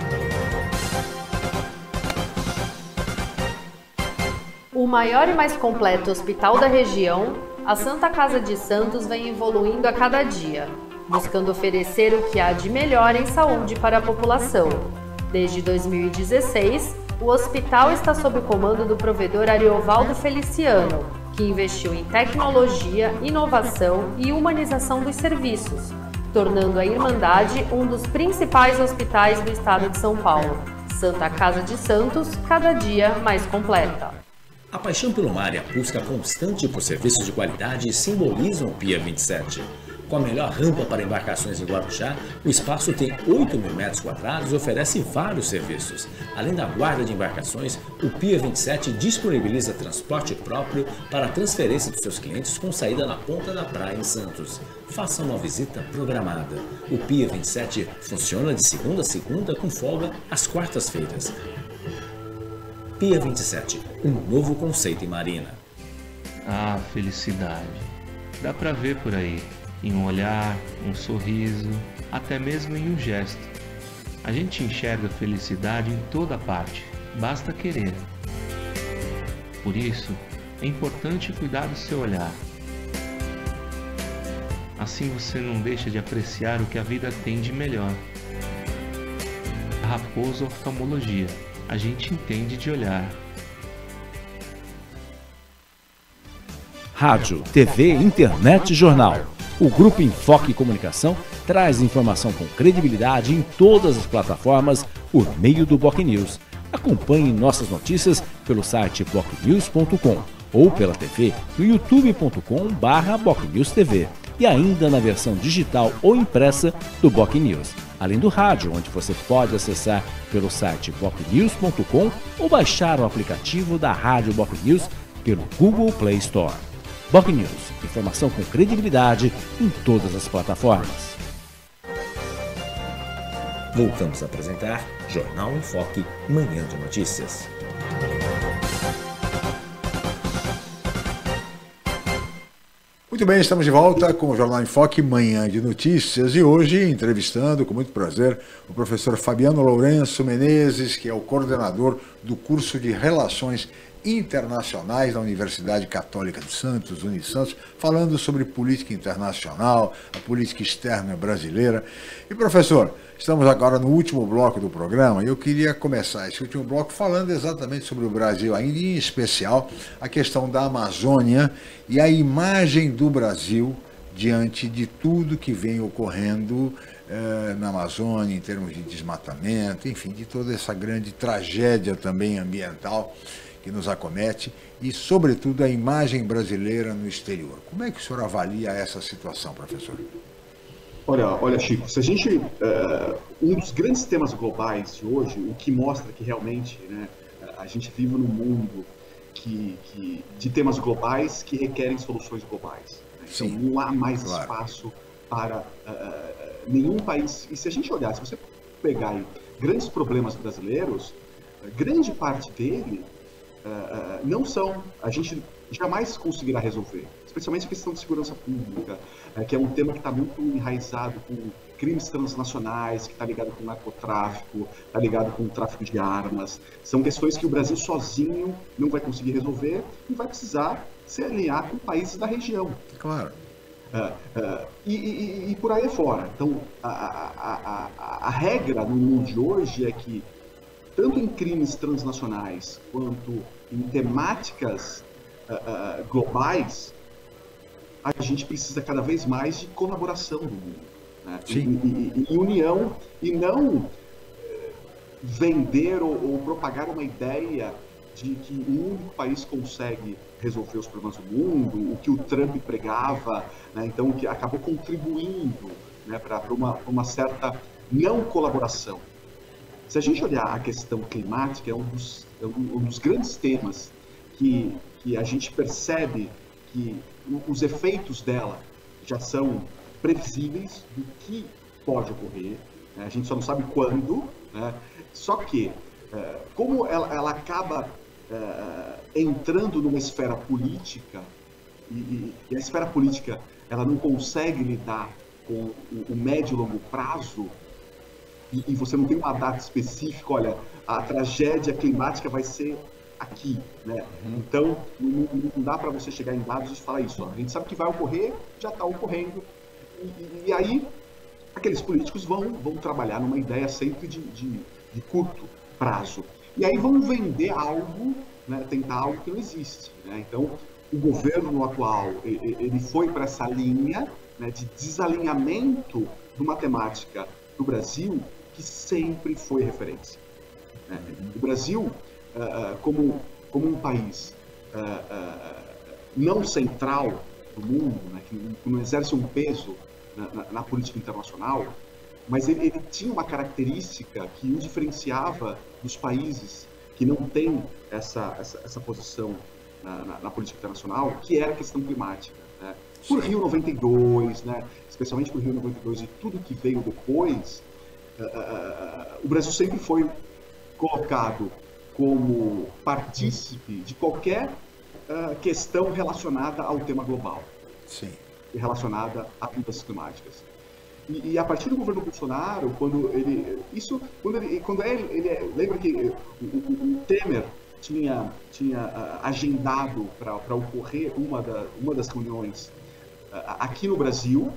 O maior e mais completo hospital da região, a Santa Casa de Santos vem evoluindo a cada dia, buscando oferecer o que há de melhor em saúde para a população. Desde dois mil e dezesseis, o hospital está sob o comando do provedor Ariovaldo Feliciano, que investiu em tecnologia, inovação e humanização dos serviços, tornando a Irmandade um dos principais hospitais do estado de São Paulo. Santa Casa de Santos, cada dia mais completa. A paixão pelo mar e a busca constante por serviços de qualidade simbolizam o P I A vinte e sete. Com a melhor rampa para embarcações em Guarujá, o espaço tem oito mil metros quadrados e oferece vários serviços. Além da guarda de embarcações, o Pia vinte e sete disponibiliza transporte próprio para a transferência de seus clientes com saída na ponta da praia em Santos. Faça uma visita programada. O Pia vinte e sete funciona de segunda a segunda com folga às quartas-feiras. Pia vinte e sete, um novo conceito em marina. Ah, felicidade. Dá pra ver por aí. Em um olhar, um sorriso, até mesmo em um gesto. A gente enxerga felicidade em toda parte, basta querer. Por isso, é importante cuidar do seu olhar. Assim você não deixa de apreciar o que a vida tem de melhor. Raposo Oftalmologia, a gente entende de olhar. Rádio, T V, Internet e Jornal. O Grupo Enfoque Comunicação traz informação com credibilidade em todas as plataformas por meio do BocNews. Acompanhe nossas notícias pelo site boc news ponto com ou pela T V no youtube ponto com barra bocnews T V e ainda na versão digital ou impressa do BocNews. Além do rádio, onde você pode acessar pelo site boc news ponto com ou baixar o aplicativo da Rádio BocNews pelo Google Play Store. BocNews, informação com credibilidade em todas as plataformas. Voltamos a apresentar Jornal em Foque, Manhã de Notícias. Muito bem, estamos de volta com o Jornal em Foque, Manhã de Notícias, e hoje entrevistando, com muito prazer, o professor Fabiano Lourenço Menezes, que é o coordenador do curso de Relações Internacionais da Universidade Católica de Santos, Unisantos, falando sobre política internacional, a política externa brasileira. E, professor, estamos agora no último bloco do programa e eu queria começar esse último bloco falando exatamente sobre o Brasil, ainda em especial a questão da Amazônia e a imagem do Brasil diante de tudo que vem ocorrendo eh, na Amazônia, em termos de desmatamento, enfim, de toda essa grande tragédia também ambiental que nos acomete e, sobretudo, a imagem brasileira no exterior. Como é que o senhor avalia essa situação, professor? Olha, olha, Chico, se a gente... Uh, um dos grandes temas globais de hoje, o que mostra que realmente, né, a gente vive num mundo que, que, de temas globais que requerem soluções globais. Né? Então, Sim, não há mais claro. espaço para uh, nenhum país... E se a gente olhar, se você pegar aí, grandes problemas brasileiros, grande parte dele uh, não são... A gente jamais conseguirá resolver, especialmente a questão de segurança pública, é, que é um tema que está muito enraizado com crimes transnacionais, que está ligado com narcotráfico, está ligado com o tráfico de armas. São questões que o Brasil sozinho não vai conseguir resolver e vai precisar se alinhar com países da região. Claro. Uh, uh, e, e, e por aí fora. Então, a, a, a, a regra no mundo de hoje é que, tanto em crimes transnacionais quanto em temáticas uh, uh, globais, a gente precisa cada vez mais de colaboração no mundo, né? e, e, e união, e não uh, vender ou, ou propagar uma ideia de que um único país consegue resolver os problemas do mundo, o que o Trump pregava, né? Então, o que acabou contribuindo, né, para uma, uma certa não colaboração. Se a gente olhar a questão climática, é um dos, é um dos grandes temas que, que a gente percebe que os efeitos dela já são previsíveis do que pode ocorrer, né? A gente só não sabe quando, né? Só que, como ela, ela acaba uh, entrando numa esfera política, e, e a esfera política ela não consegue lidar com o, o médio e longo prazo, e, e você não tem uma data específica, olha, a tragédia climática vai ser aqui, né? Uhum. Então, não, não dá para você chegar em dados e falar isso, ó, a gente sabe que vai ocorrer, já está ocorrendo, e, e, e aí aqueles políticos vão, vão trabalhar numa ideia sempre de, de, de curto prazo. E aí vão vender algo, né, tentar algo que não existe, né? Então, o governo atual, ele foi para essa linha, né, de desalinhamento de uma temática do Brasil que sempre foi referência, né? O Brasil, uh, como, como um país uh, uh, não central do mundo, né, que não exerce um peso na, na, na política internacional, mas ele, ele tinha uma característica que o diferenciava dos países que não têm essa, essa, essa posição na, na, na política internacional, que era a questão climática. Né? Por Rio noventa e dois, né? Especialmente por Rio noventa e dois e tudo que veio depois, uh, uh, o Brasil sempre foi colocado como partícipe de qualquer uh, questão relacionada ao tema global. Sim. E relacionada a mudanças climáticas. E, e a partir do governo Bolsonaro, quando ele, isso, quando ele, quando ele, ele lembra que o, o, o Temer tinha, tinha uh, agendado para ocorrer uma, da, uma das reuniões uh, aqui no Brasil,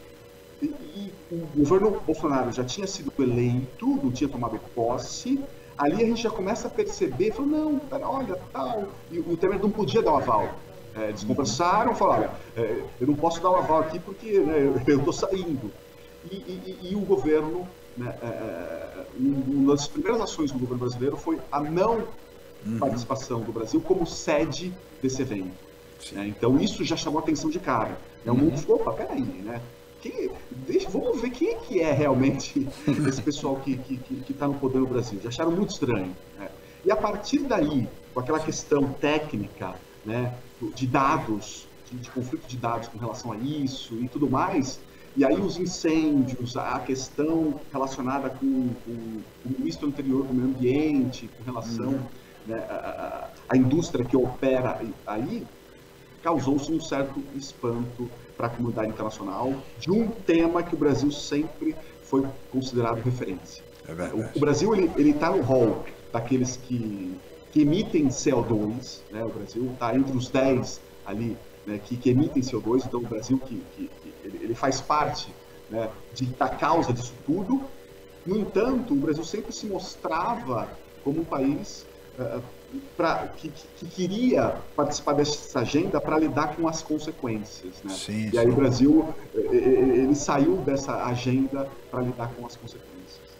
e, e o governo Bolsonaro já tinha sido eleito, não tinha tomado posse. Ali a gente já começa a perceber, falou, não, pera, olha, tal, e o Temer não podia dar o aval. É, eles conversaram, falaram, é, eu não posso dar o aval aqui porque, né, eu estou saindo. E, e, e o governo, né, é, uma das primeiras ações do governo brasileiro foi a não uhum. participação do Brasil como sede desse evento. Né? Então isso já chamou a atenção de cara. Né? O mundo uhum. falou, opa, peraí, né? Que, deixa, vamos ver quem é que é realmente esse pessoal que está que, que tá no poder no Brasil. Já acharam muito estranho. Né? E a partir daí, com aquela questão técnica, né, de dados, de, de conflito de dados com relação a isso e tudo mais, e aí os incêndios, a questão relacionada com, com, com o ministro anterior do meio ambiente, com relação uhum. né, a, a indústria que opera aí, causou-se um certo espanto para a comunidade internacional de um tema que o Brasil sempre foi considerado referência. É o, o Brasil ele está no hall daqueles que, que emitem C O dois, né? O Brasil está entre os dez ali, né, que, que emitem C O dois, então o Brasil que, que, que ele, ele faz parte, né, de, da causa disso tudo. No entanto, o Brasil sempre se mostrava como um país uh, pra, que, que queria participar dessa agenda para lidar com as consequências. Né? Sim, e aí sim. o Brasil ele saiu dessa agenda para lidar com as consequências.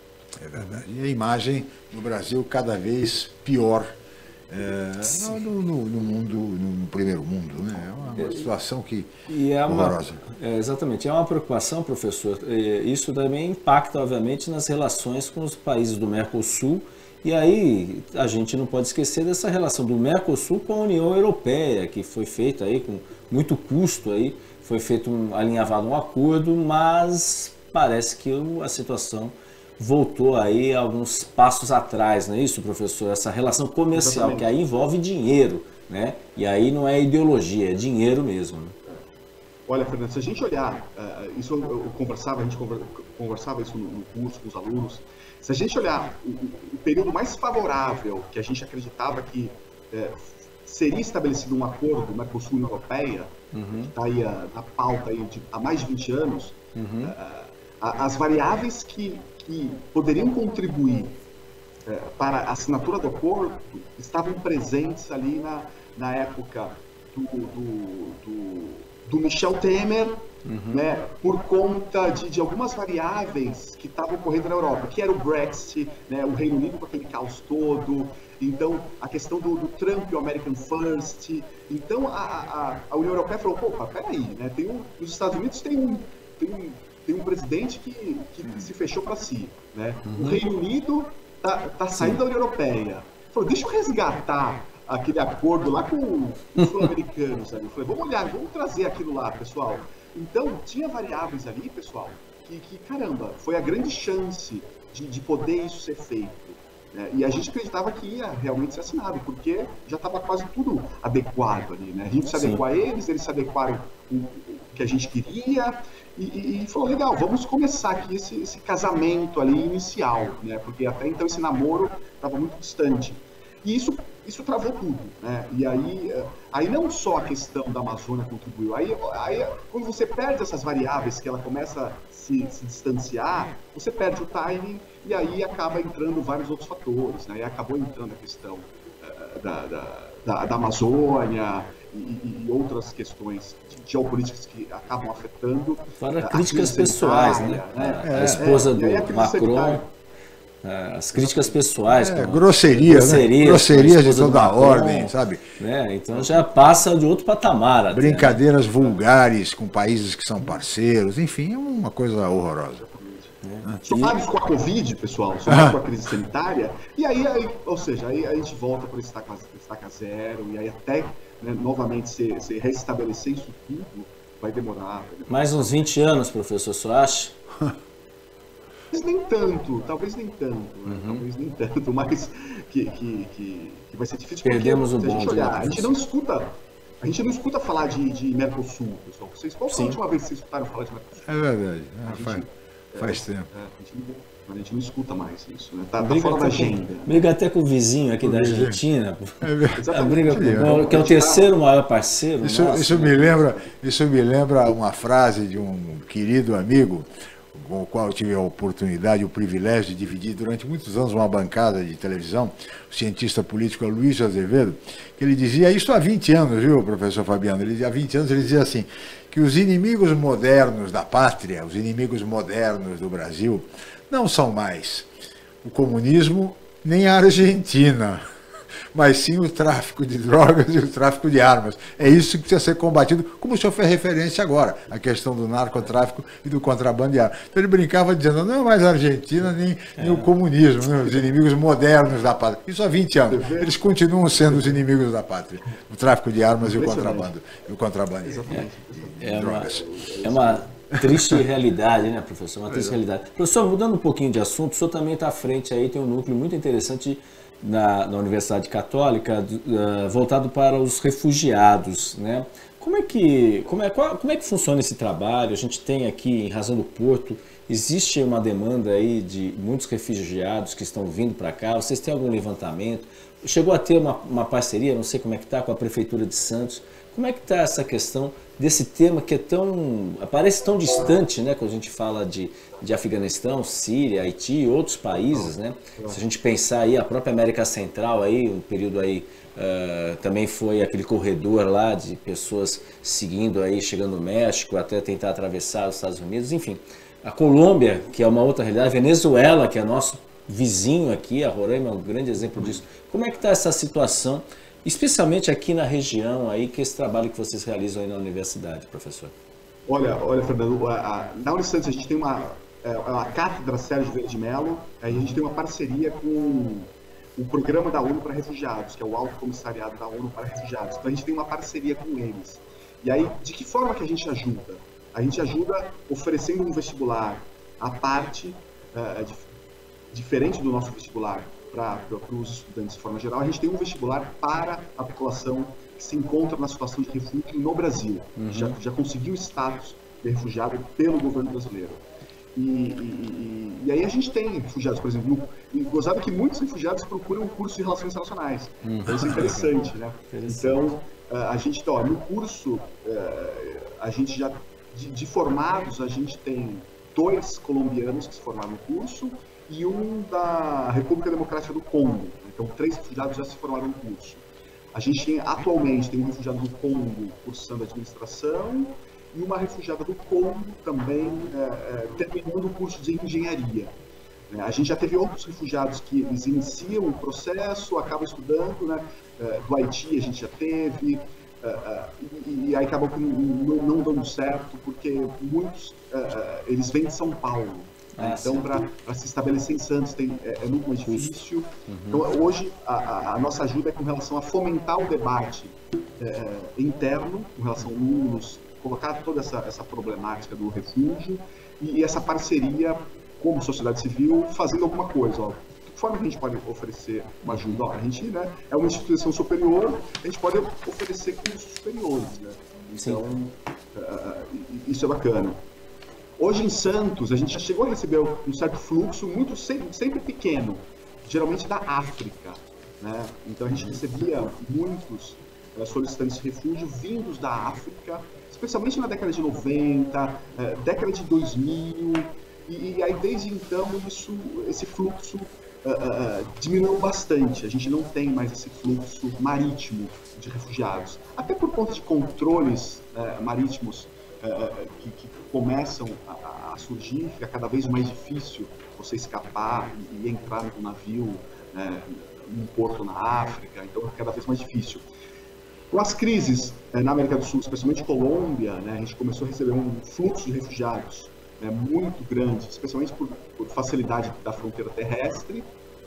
É verdade. E a imagem no Brasil cada vez pior. É, no, no, no mundo, no primeiro mundo, né? É uma, uma situação que e é horrorosa. Uma, é, exatamente, é uma preocupação, professor. Isso também impacta, obviamente, nas relações com os países do Mercosul. E aí a gente não pode esquecer dessa relação do Mercosul com a União Europeia, que foi feita aí com muito custo aí, foi feito um alinhavado um acordo, mas parece que a situação voltou aí alguns passos atrás, não é isso, professor? Essa relação comercial, exatamente. Que aí envolve dinheiro, né? E aí não é ideologia, é dinheiro mesmo. Né? Olha, Fernando, se a gente olhar, uh, isso eu, eu conversava, a gente conversava isso no, no curso com os alunos, se a gente olhar o, o período mais favorável que a gente acreditava que uh, seria estabelecido um acordo Mercosul e União Europeia, uhum. que está aí uh, na pauta aí de, há mais de vinte anos, uhum. uh, as variáveis que que poderiam contribuir é, para a assinatura do acordo estavam presentes ali na, na época do, do, do, do Michel Temer, uhum. né, por conta de, de algumas variáveis que estavam ocorrendo na Europa, que era o Brexit, né, o Reino Unido com aquele caos todo, então a questão do, do Trump e o American First. Então a, a, a União Europeia falou, opa, peraí, né, tem um, nos Estados Unidos tem um... Tem um tem um presidente que, que uhum. se fechou para si. Né? Uhum. O Reino Unido está tá saindo Sim. da União Europeia. Falou, deixa eu resgatar aquele acordo lá com os sul-americanos. Eu falei, vamos olhar, vamos trazer aquilo lá, pessoal. Então, tinha variáveis ali, pessoal, que, que caramba, foi a grande chance de, de poder isso ser feito. Né? E a gente acreditava que ia realmente ser assinado, porque já estava quase tudo adequado ali. Né? A gente se adequou a eles, eles se adequaram o que a gente queria, e, e falou, legal, vamos começar aqui esse, esse casamento ali inicial, né? Porque até então esse namoro estava muito distante. E isso, isso travou tudo, né? E aí, aí não só a questão da Amazônia contribuiu, aí, aí quando você perde essas variáveis que ela começa a se, se distanciar, você perde o timing e aí acaba entrando vários outros fatores, né? E acabou entrando a questão uh, da, da, da, da Amazônia, E, e outras questões geopolíticas que acabam afetando. Fora críticas pessoais, né? né? É, a esposa é, do a Macron. as críticas pessoais. É, grosserias, grosserias, né? Grosserias de toda a ordem, sabe? Né? Então já passa de outro patamar. Até, Brincadeiras né? vulgares com países que são parceiros, enfim, é uma coisa horrorosa. É. Somados com a Covid, pessoal, somados ah. com a crise sanitária, e aí, aí ou seja, aí a gente volta para estaca, estaca zero, e aí até né, novamente se, se restabelecer isso tudo, vai demorar, vai demorar. Mais uns vinte anos, professor, você acha? Talvez nem tanto, talvez nem tanto, né? Uhum. talvez nem tanto, mas que, que, que, que vai ser difícil. Perdemos porque, o se a gente bonde. olhar, a gente não escuta, a gente não escuta falar de, de Mercosul, pessoal. Vocês, qual foi a última vez que vocês escutaram falar de Mercosul? É verdade, é, gente, faz, é, faz tempo. É, a, gente não, a gente não escuta mais isso, né? Tá, tá fora da agenda. Com, briga até com o vizinho aqui o da vizinho. Argentina. É a briga com o que é o terceiro maior parceiro. Isso, nosso, isso, né? me lembra, isso me lembra uma frase de um querido amigo, com o qual eu tive a oportunidade, o privilégio de dividir durante muitos anos uma bancada de televisão, o cientista político Luiz Azevedo, que ele dizia, isso há vinte anos, viu, professor Fabiano? Ele, há vinte anos ele dizia assim, que os inimigos modernos da pátria, os inimigos modernos do Brasil, não são mais o comunismo nem a Argentina, mas sim o tráfico de drogas e o tráfico de armas. É isso que precisa ser combatido, como o senhor fez referência agora, a questão do narcotráfico e do contrabando de armas. Então ele brincava dizendo, não é mais a Argentina nem, é. nem o comunismo, né, os inimigos modernos da pátria. Isso há vinte anos. Eles continuam sendo os inimigos da pátria, o tráfico de armas e o contrabando. E o contrabando de é, drogas. É uma, é uma triste realidade, né, professor? Uma triste é. realidade. Professor, mudando um pouquinho de assunto, o senhor também está à frente aí, tem um núcleo muito interessante Na, na Universidade Católica, uh, voltado para os refugiados, né? Como é que como é, qual, como é que funciona esse trabalho? A gente tem aqui em Razão do Porto, existe uma demanda aí de muitos refugiados que estão vindo para cá. Vocês têm algum levantamento? Chegou a ter uma, uma parceria, não sei como é que está, com a Prefeitura de Santos. Como é que está essa questão desse tema que é tão, parece tão distante, né, quando a gente fala de, de Afeganistão, Síria, Haiti e outros países, né? Se a gente pensar aí a própria América Central, aí, um período aí, uh, também foi aquele corredor lá de pessoas seguindo aí, chegando no México, até tentar atravessar os Estados Unidos, enfim. A Colômbia, que é uma outra realidade, a Venezuela, que é nosso vizinho aqui, a Roraima é um grande exemplo disso. Como é que está essa situação? Especialmente aqui na região, aí, que esse trabalho que vocês realizam aí na universidade, professor? Olha, olha, Fernando, a, a, na Unisantos a gente tem uma, é, a Cátedra Sérgio Verde de Mello, a gente tem uma parceria com o Programa da ONU para Refugiados, que é o Alto Comissariado da ONU para Refugiados. Então a gente tem uma parceria com eles. E aí, de que forma que a gente ajuda? A gente ajuda oferecendo um vestibular à parte, é, diferente do nosso vestibular, para os estudantes de forma geral. A gente tem um vestibular para a população que se encontra na situação de refúgio no Brasil, uhum. já, já conseguiu status de refugiado pelo governo brasileiro. E, e, e aí a gente tem refugiados, por exemplo, e gozado que muitos refugiados procuram um curso de relações internacionais. Uhum. Então isso é interessante, né? Então, a gente, ó, no curso, a gente já, de, de formados, a gente tem dois colombianos que se formaram no curso, e um da República Democrática do Congo. Então, três refugiados já se formaram no curso. A gente tem, atualmente tem um refugiado do Congo cursando administração e uma refugiada do Congo também é, é, terminando o curso de engenharia. É, a gente já teve outros refugiados que eles iniciam o processo, acabam estudando, né? É, do Haiti a gente já teve, é, é, e, e aí acabou que não, não dando certo, porque muitos, é, eles vêm de São Paulo. Ah, então, para se estabelecer em Santos tem, é, é muito mais difícil. Uhum. Então, hoje, a, a nossa ajuda é com relação a fomentar o debate é, interno, com relação aos números, colocar toda essa, essa problemática do refúgio e, e essa parceria como sociedade civil fazendo alguma coisa. Ó. De que forma que a gente pode oferecer uma ajuda? Ó, a gente, né, é uma instituição superior, a gente pode oferecer cursos superiores. Né? Então, uh, isso é bacana. Hoje em Santos, a gente já chegou a receber um certo fluxo, muito sempre, sempre pequeno, geralmente da África. Né? Então a gente recebia muitos uh, solicitantes de refúgio vindos da África, especialmente na década de noventa, uh, década de dois mil, e, e aí desde então isso, esse fluxo uh, uh, diminuiu bastante. A gente não tem mais esse fluxo marítimo de refugiados, até por conta de controles uh, marítimos uh, que, que começam a, a surgir, fica cada vez mais difícil você escapar e, e entrar no navio, né, num porto na África, então é cada vez mais difícil. Com as crises eh, na América do Sul, especialmente Colômbia, né, a gente começou a receber um fluxo de refugiados, né, muito grande, especialmente por, por facilidade da fronteira terrestre.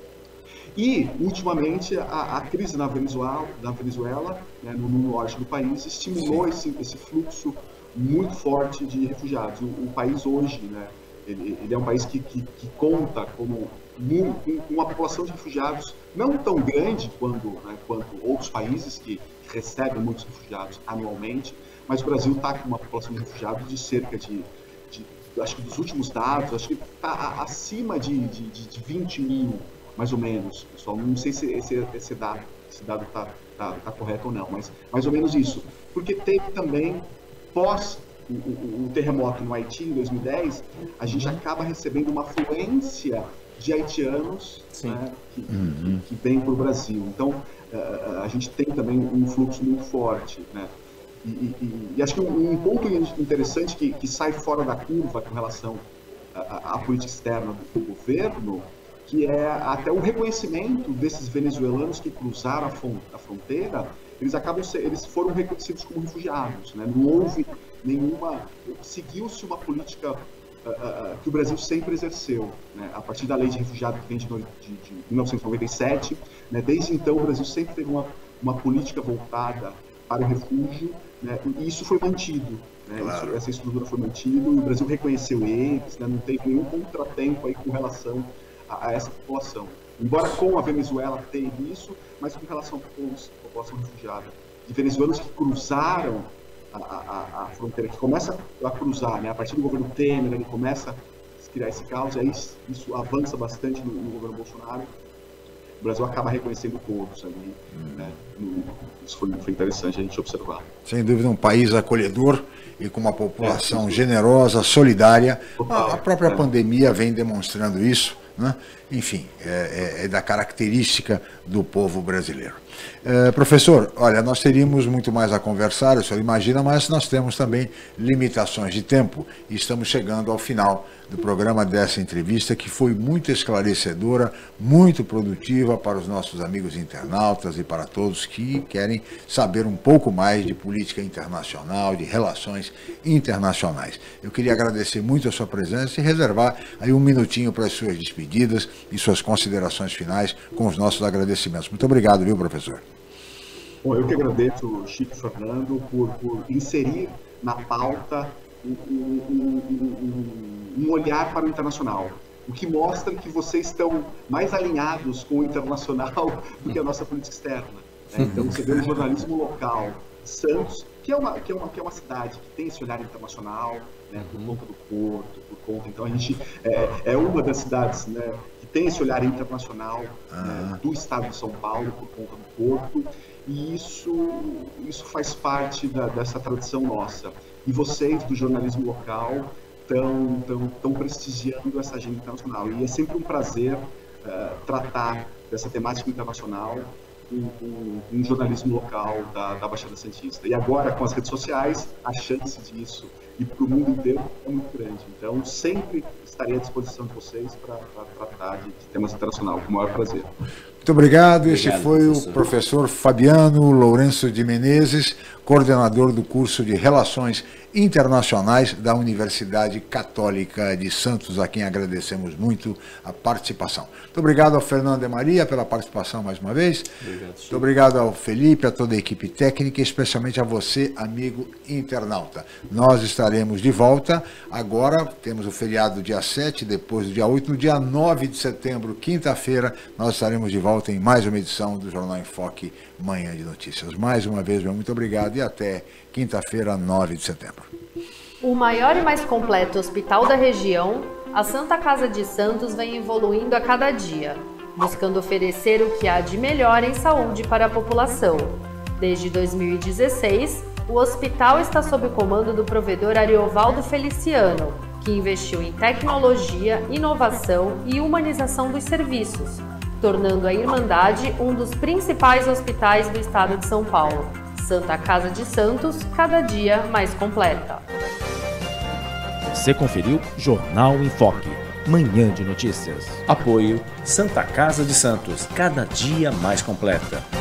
E, ultimamente, a, a crise na Venezuela, na Venezuela né, no, no norte do país, estimulou esse, esse fluxo muito forte de refugiados. O, o país hoje, né, ele, ele é um país que, que, que conta como com uma população de refugiados não tão grande quanto, né, quanto outros países que recebem muitos refugiados anualmente, mas o Brasil está com uma população de refugiados de cerca de, de acho que dos últimos dados, acho que está acima de, de, de vinte mil, mais ou menos, pessoal. Não sei se esse, esse dado esse dado está tá, tá correto ou não, mas mais ou menos isso. Porque teve também, pós o, o, o terremoto no Haiti em dois mil e dez, a gente acaba recebendo uma afluência de haitianos, né, que, uhum. que, que vêm para o Brasil. Então, uh, a gente tem também um fluxo muito forte, né? E, e, e acho que um, um ponto interessante que, que sai fora da curva com relação à, à política externa do governo, que é até o reconhecimento desses venezuelanos que cruzaram a, a fronteira, eles acabam ser, eles foram reconhecidos como refugiados, né? Não houve nenhuma, seguiu-se uma política Uh, uh, que o Brasil sempre exerceu, né? A partir da lei de refugiado que vem de, de, de mil novecentos e noventa e sete, né? Desde então o Brasil sempre teve uma, uma política voltada para o refúgio, né? E isso foi mantido, né? Claro. Isso, essa estrutura foi mantida, o Brasil reconheceu eles, né? Não teve nenhum contratempo aí com relação a, a essa população. Embora com a Venezuela teve isso, mas com relação à população refugiada, de venezuelanos que cruzaram A, a, a fronteira, que começa a cruzar, né? A partir do governo Temer, ele começa a criar esse caos, aí isso avança bastante no, no governo Bolsonaro, o Brasil acaba reconhecendo todos ali, hum. né? No, isso foi, foi interessante a gente observar. Sem dúvida, um país acolhedor e com uma população é, generosa, solidária. Total, a, a própria é. pandemia vem demonstrando isso, né? Enfim, é, é, é da característica do povo brasileiro. É, professor, olha, nós teríamos muito mais a conversar, o senhor imagina, mas nós temos também limitações de tempo e estamos chegando ao final do programa dessa entrevista, que foi muito esclarecedora, muito produtiva para os nossos amigos internautas e para todos que querem saber um pouco mais de política internacional, de relações internacionais. Eu queria agradecer muito a sua presença e reservar aí um minutinho para as suas despedidas e suas considerações finais com os nossos agradecimentos. Muito obrigado, viu, professor? Bom, eu que agradeço, Chico e Fernando, por, por inserir na pauta um, um, um, um olhar para o internacional, o que mostra que vocês estão mais alinhados com o internacional do que a nossa política externa, né? Então, você vê o jornalismo local, Santos, que é uma, que é uma, que é uma cidade que tem esse olhar internacional, né, por conta do porto, por conta, então a gente é, é uma das cidades, né, que tem esse olhar internacional, ah. né, do estado de São Paulo, por conta do porto, e isso, isso faz parte da, dessa tradição nossa. E vocês, do jornalismo local, estão tão, tão prestigiando essa agenda internacional. E é sempre um prazer uh, tratar dessa temática internacional com, com, com um jornalismo local da, da Baixada Santista. E agora, com as redes sociais, a chance disso e para o mundo inteiro é muito grande. Então, sempre estarei à disposição de vocês para tratar de, de temas internacionais, com o maior prazer. Muito obrigado. Obrigado, este foi professor. o professor Fabiano Lourenço de Menezes, coordenador do curso de Relações Internacionais da Universidade Católica de Santos, a quem agradecemos muito a participação. Muito obrigado ao Fernando de Maria pela participação mais uma vez. Obrigado, muito obrigado ao Felipe, a toda a equipe técnica, e especialmente a você, amigo internauta. Nós estaremos de volta. Agora temos o feriado dia sete, depois do dia oito, no dia nove de setembro, quinta-feira, nós estaremos de volta em mais uma edição do Jornal em Foque Manhã de Notícias. Mais uma vez, meu muito obrigado e até quinta-feira, nove de setembro. O maior e mais completo hospital da região, a Santa Casa de Santos vem evoluindo a cada dia, buscando oferecer o que há de melhor em saúde para a população. Desde dois mil e dezesseis, o hospital está sob o comando do provedor Ariovaldo Feliciano, que investiu em tecnologia, inovação e humanização dos serviços, tornando a Irmandade um dos principais hospitais do estado de São Paulo. Santa Casa de Santos, cada dia mais completa. Você conferiu Jornal em Foque, Manhã de Notícias. Apoio Santa Casa de Santos, cada dia mais completa.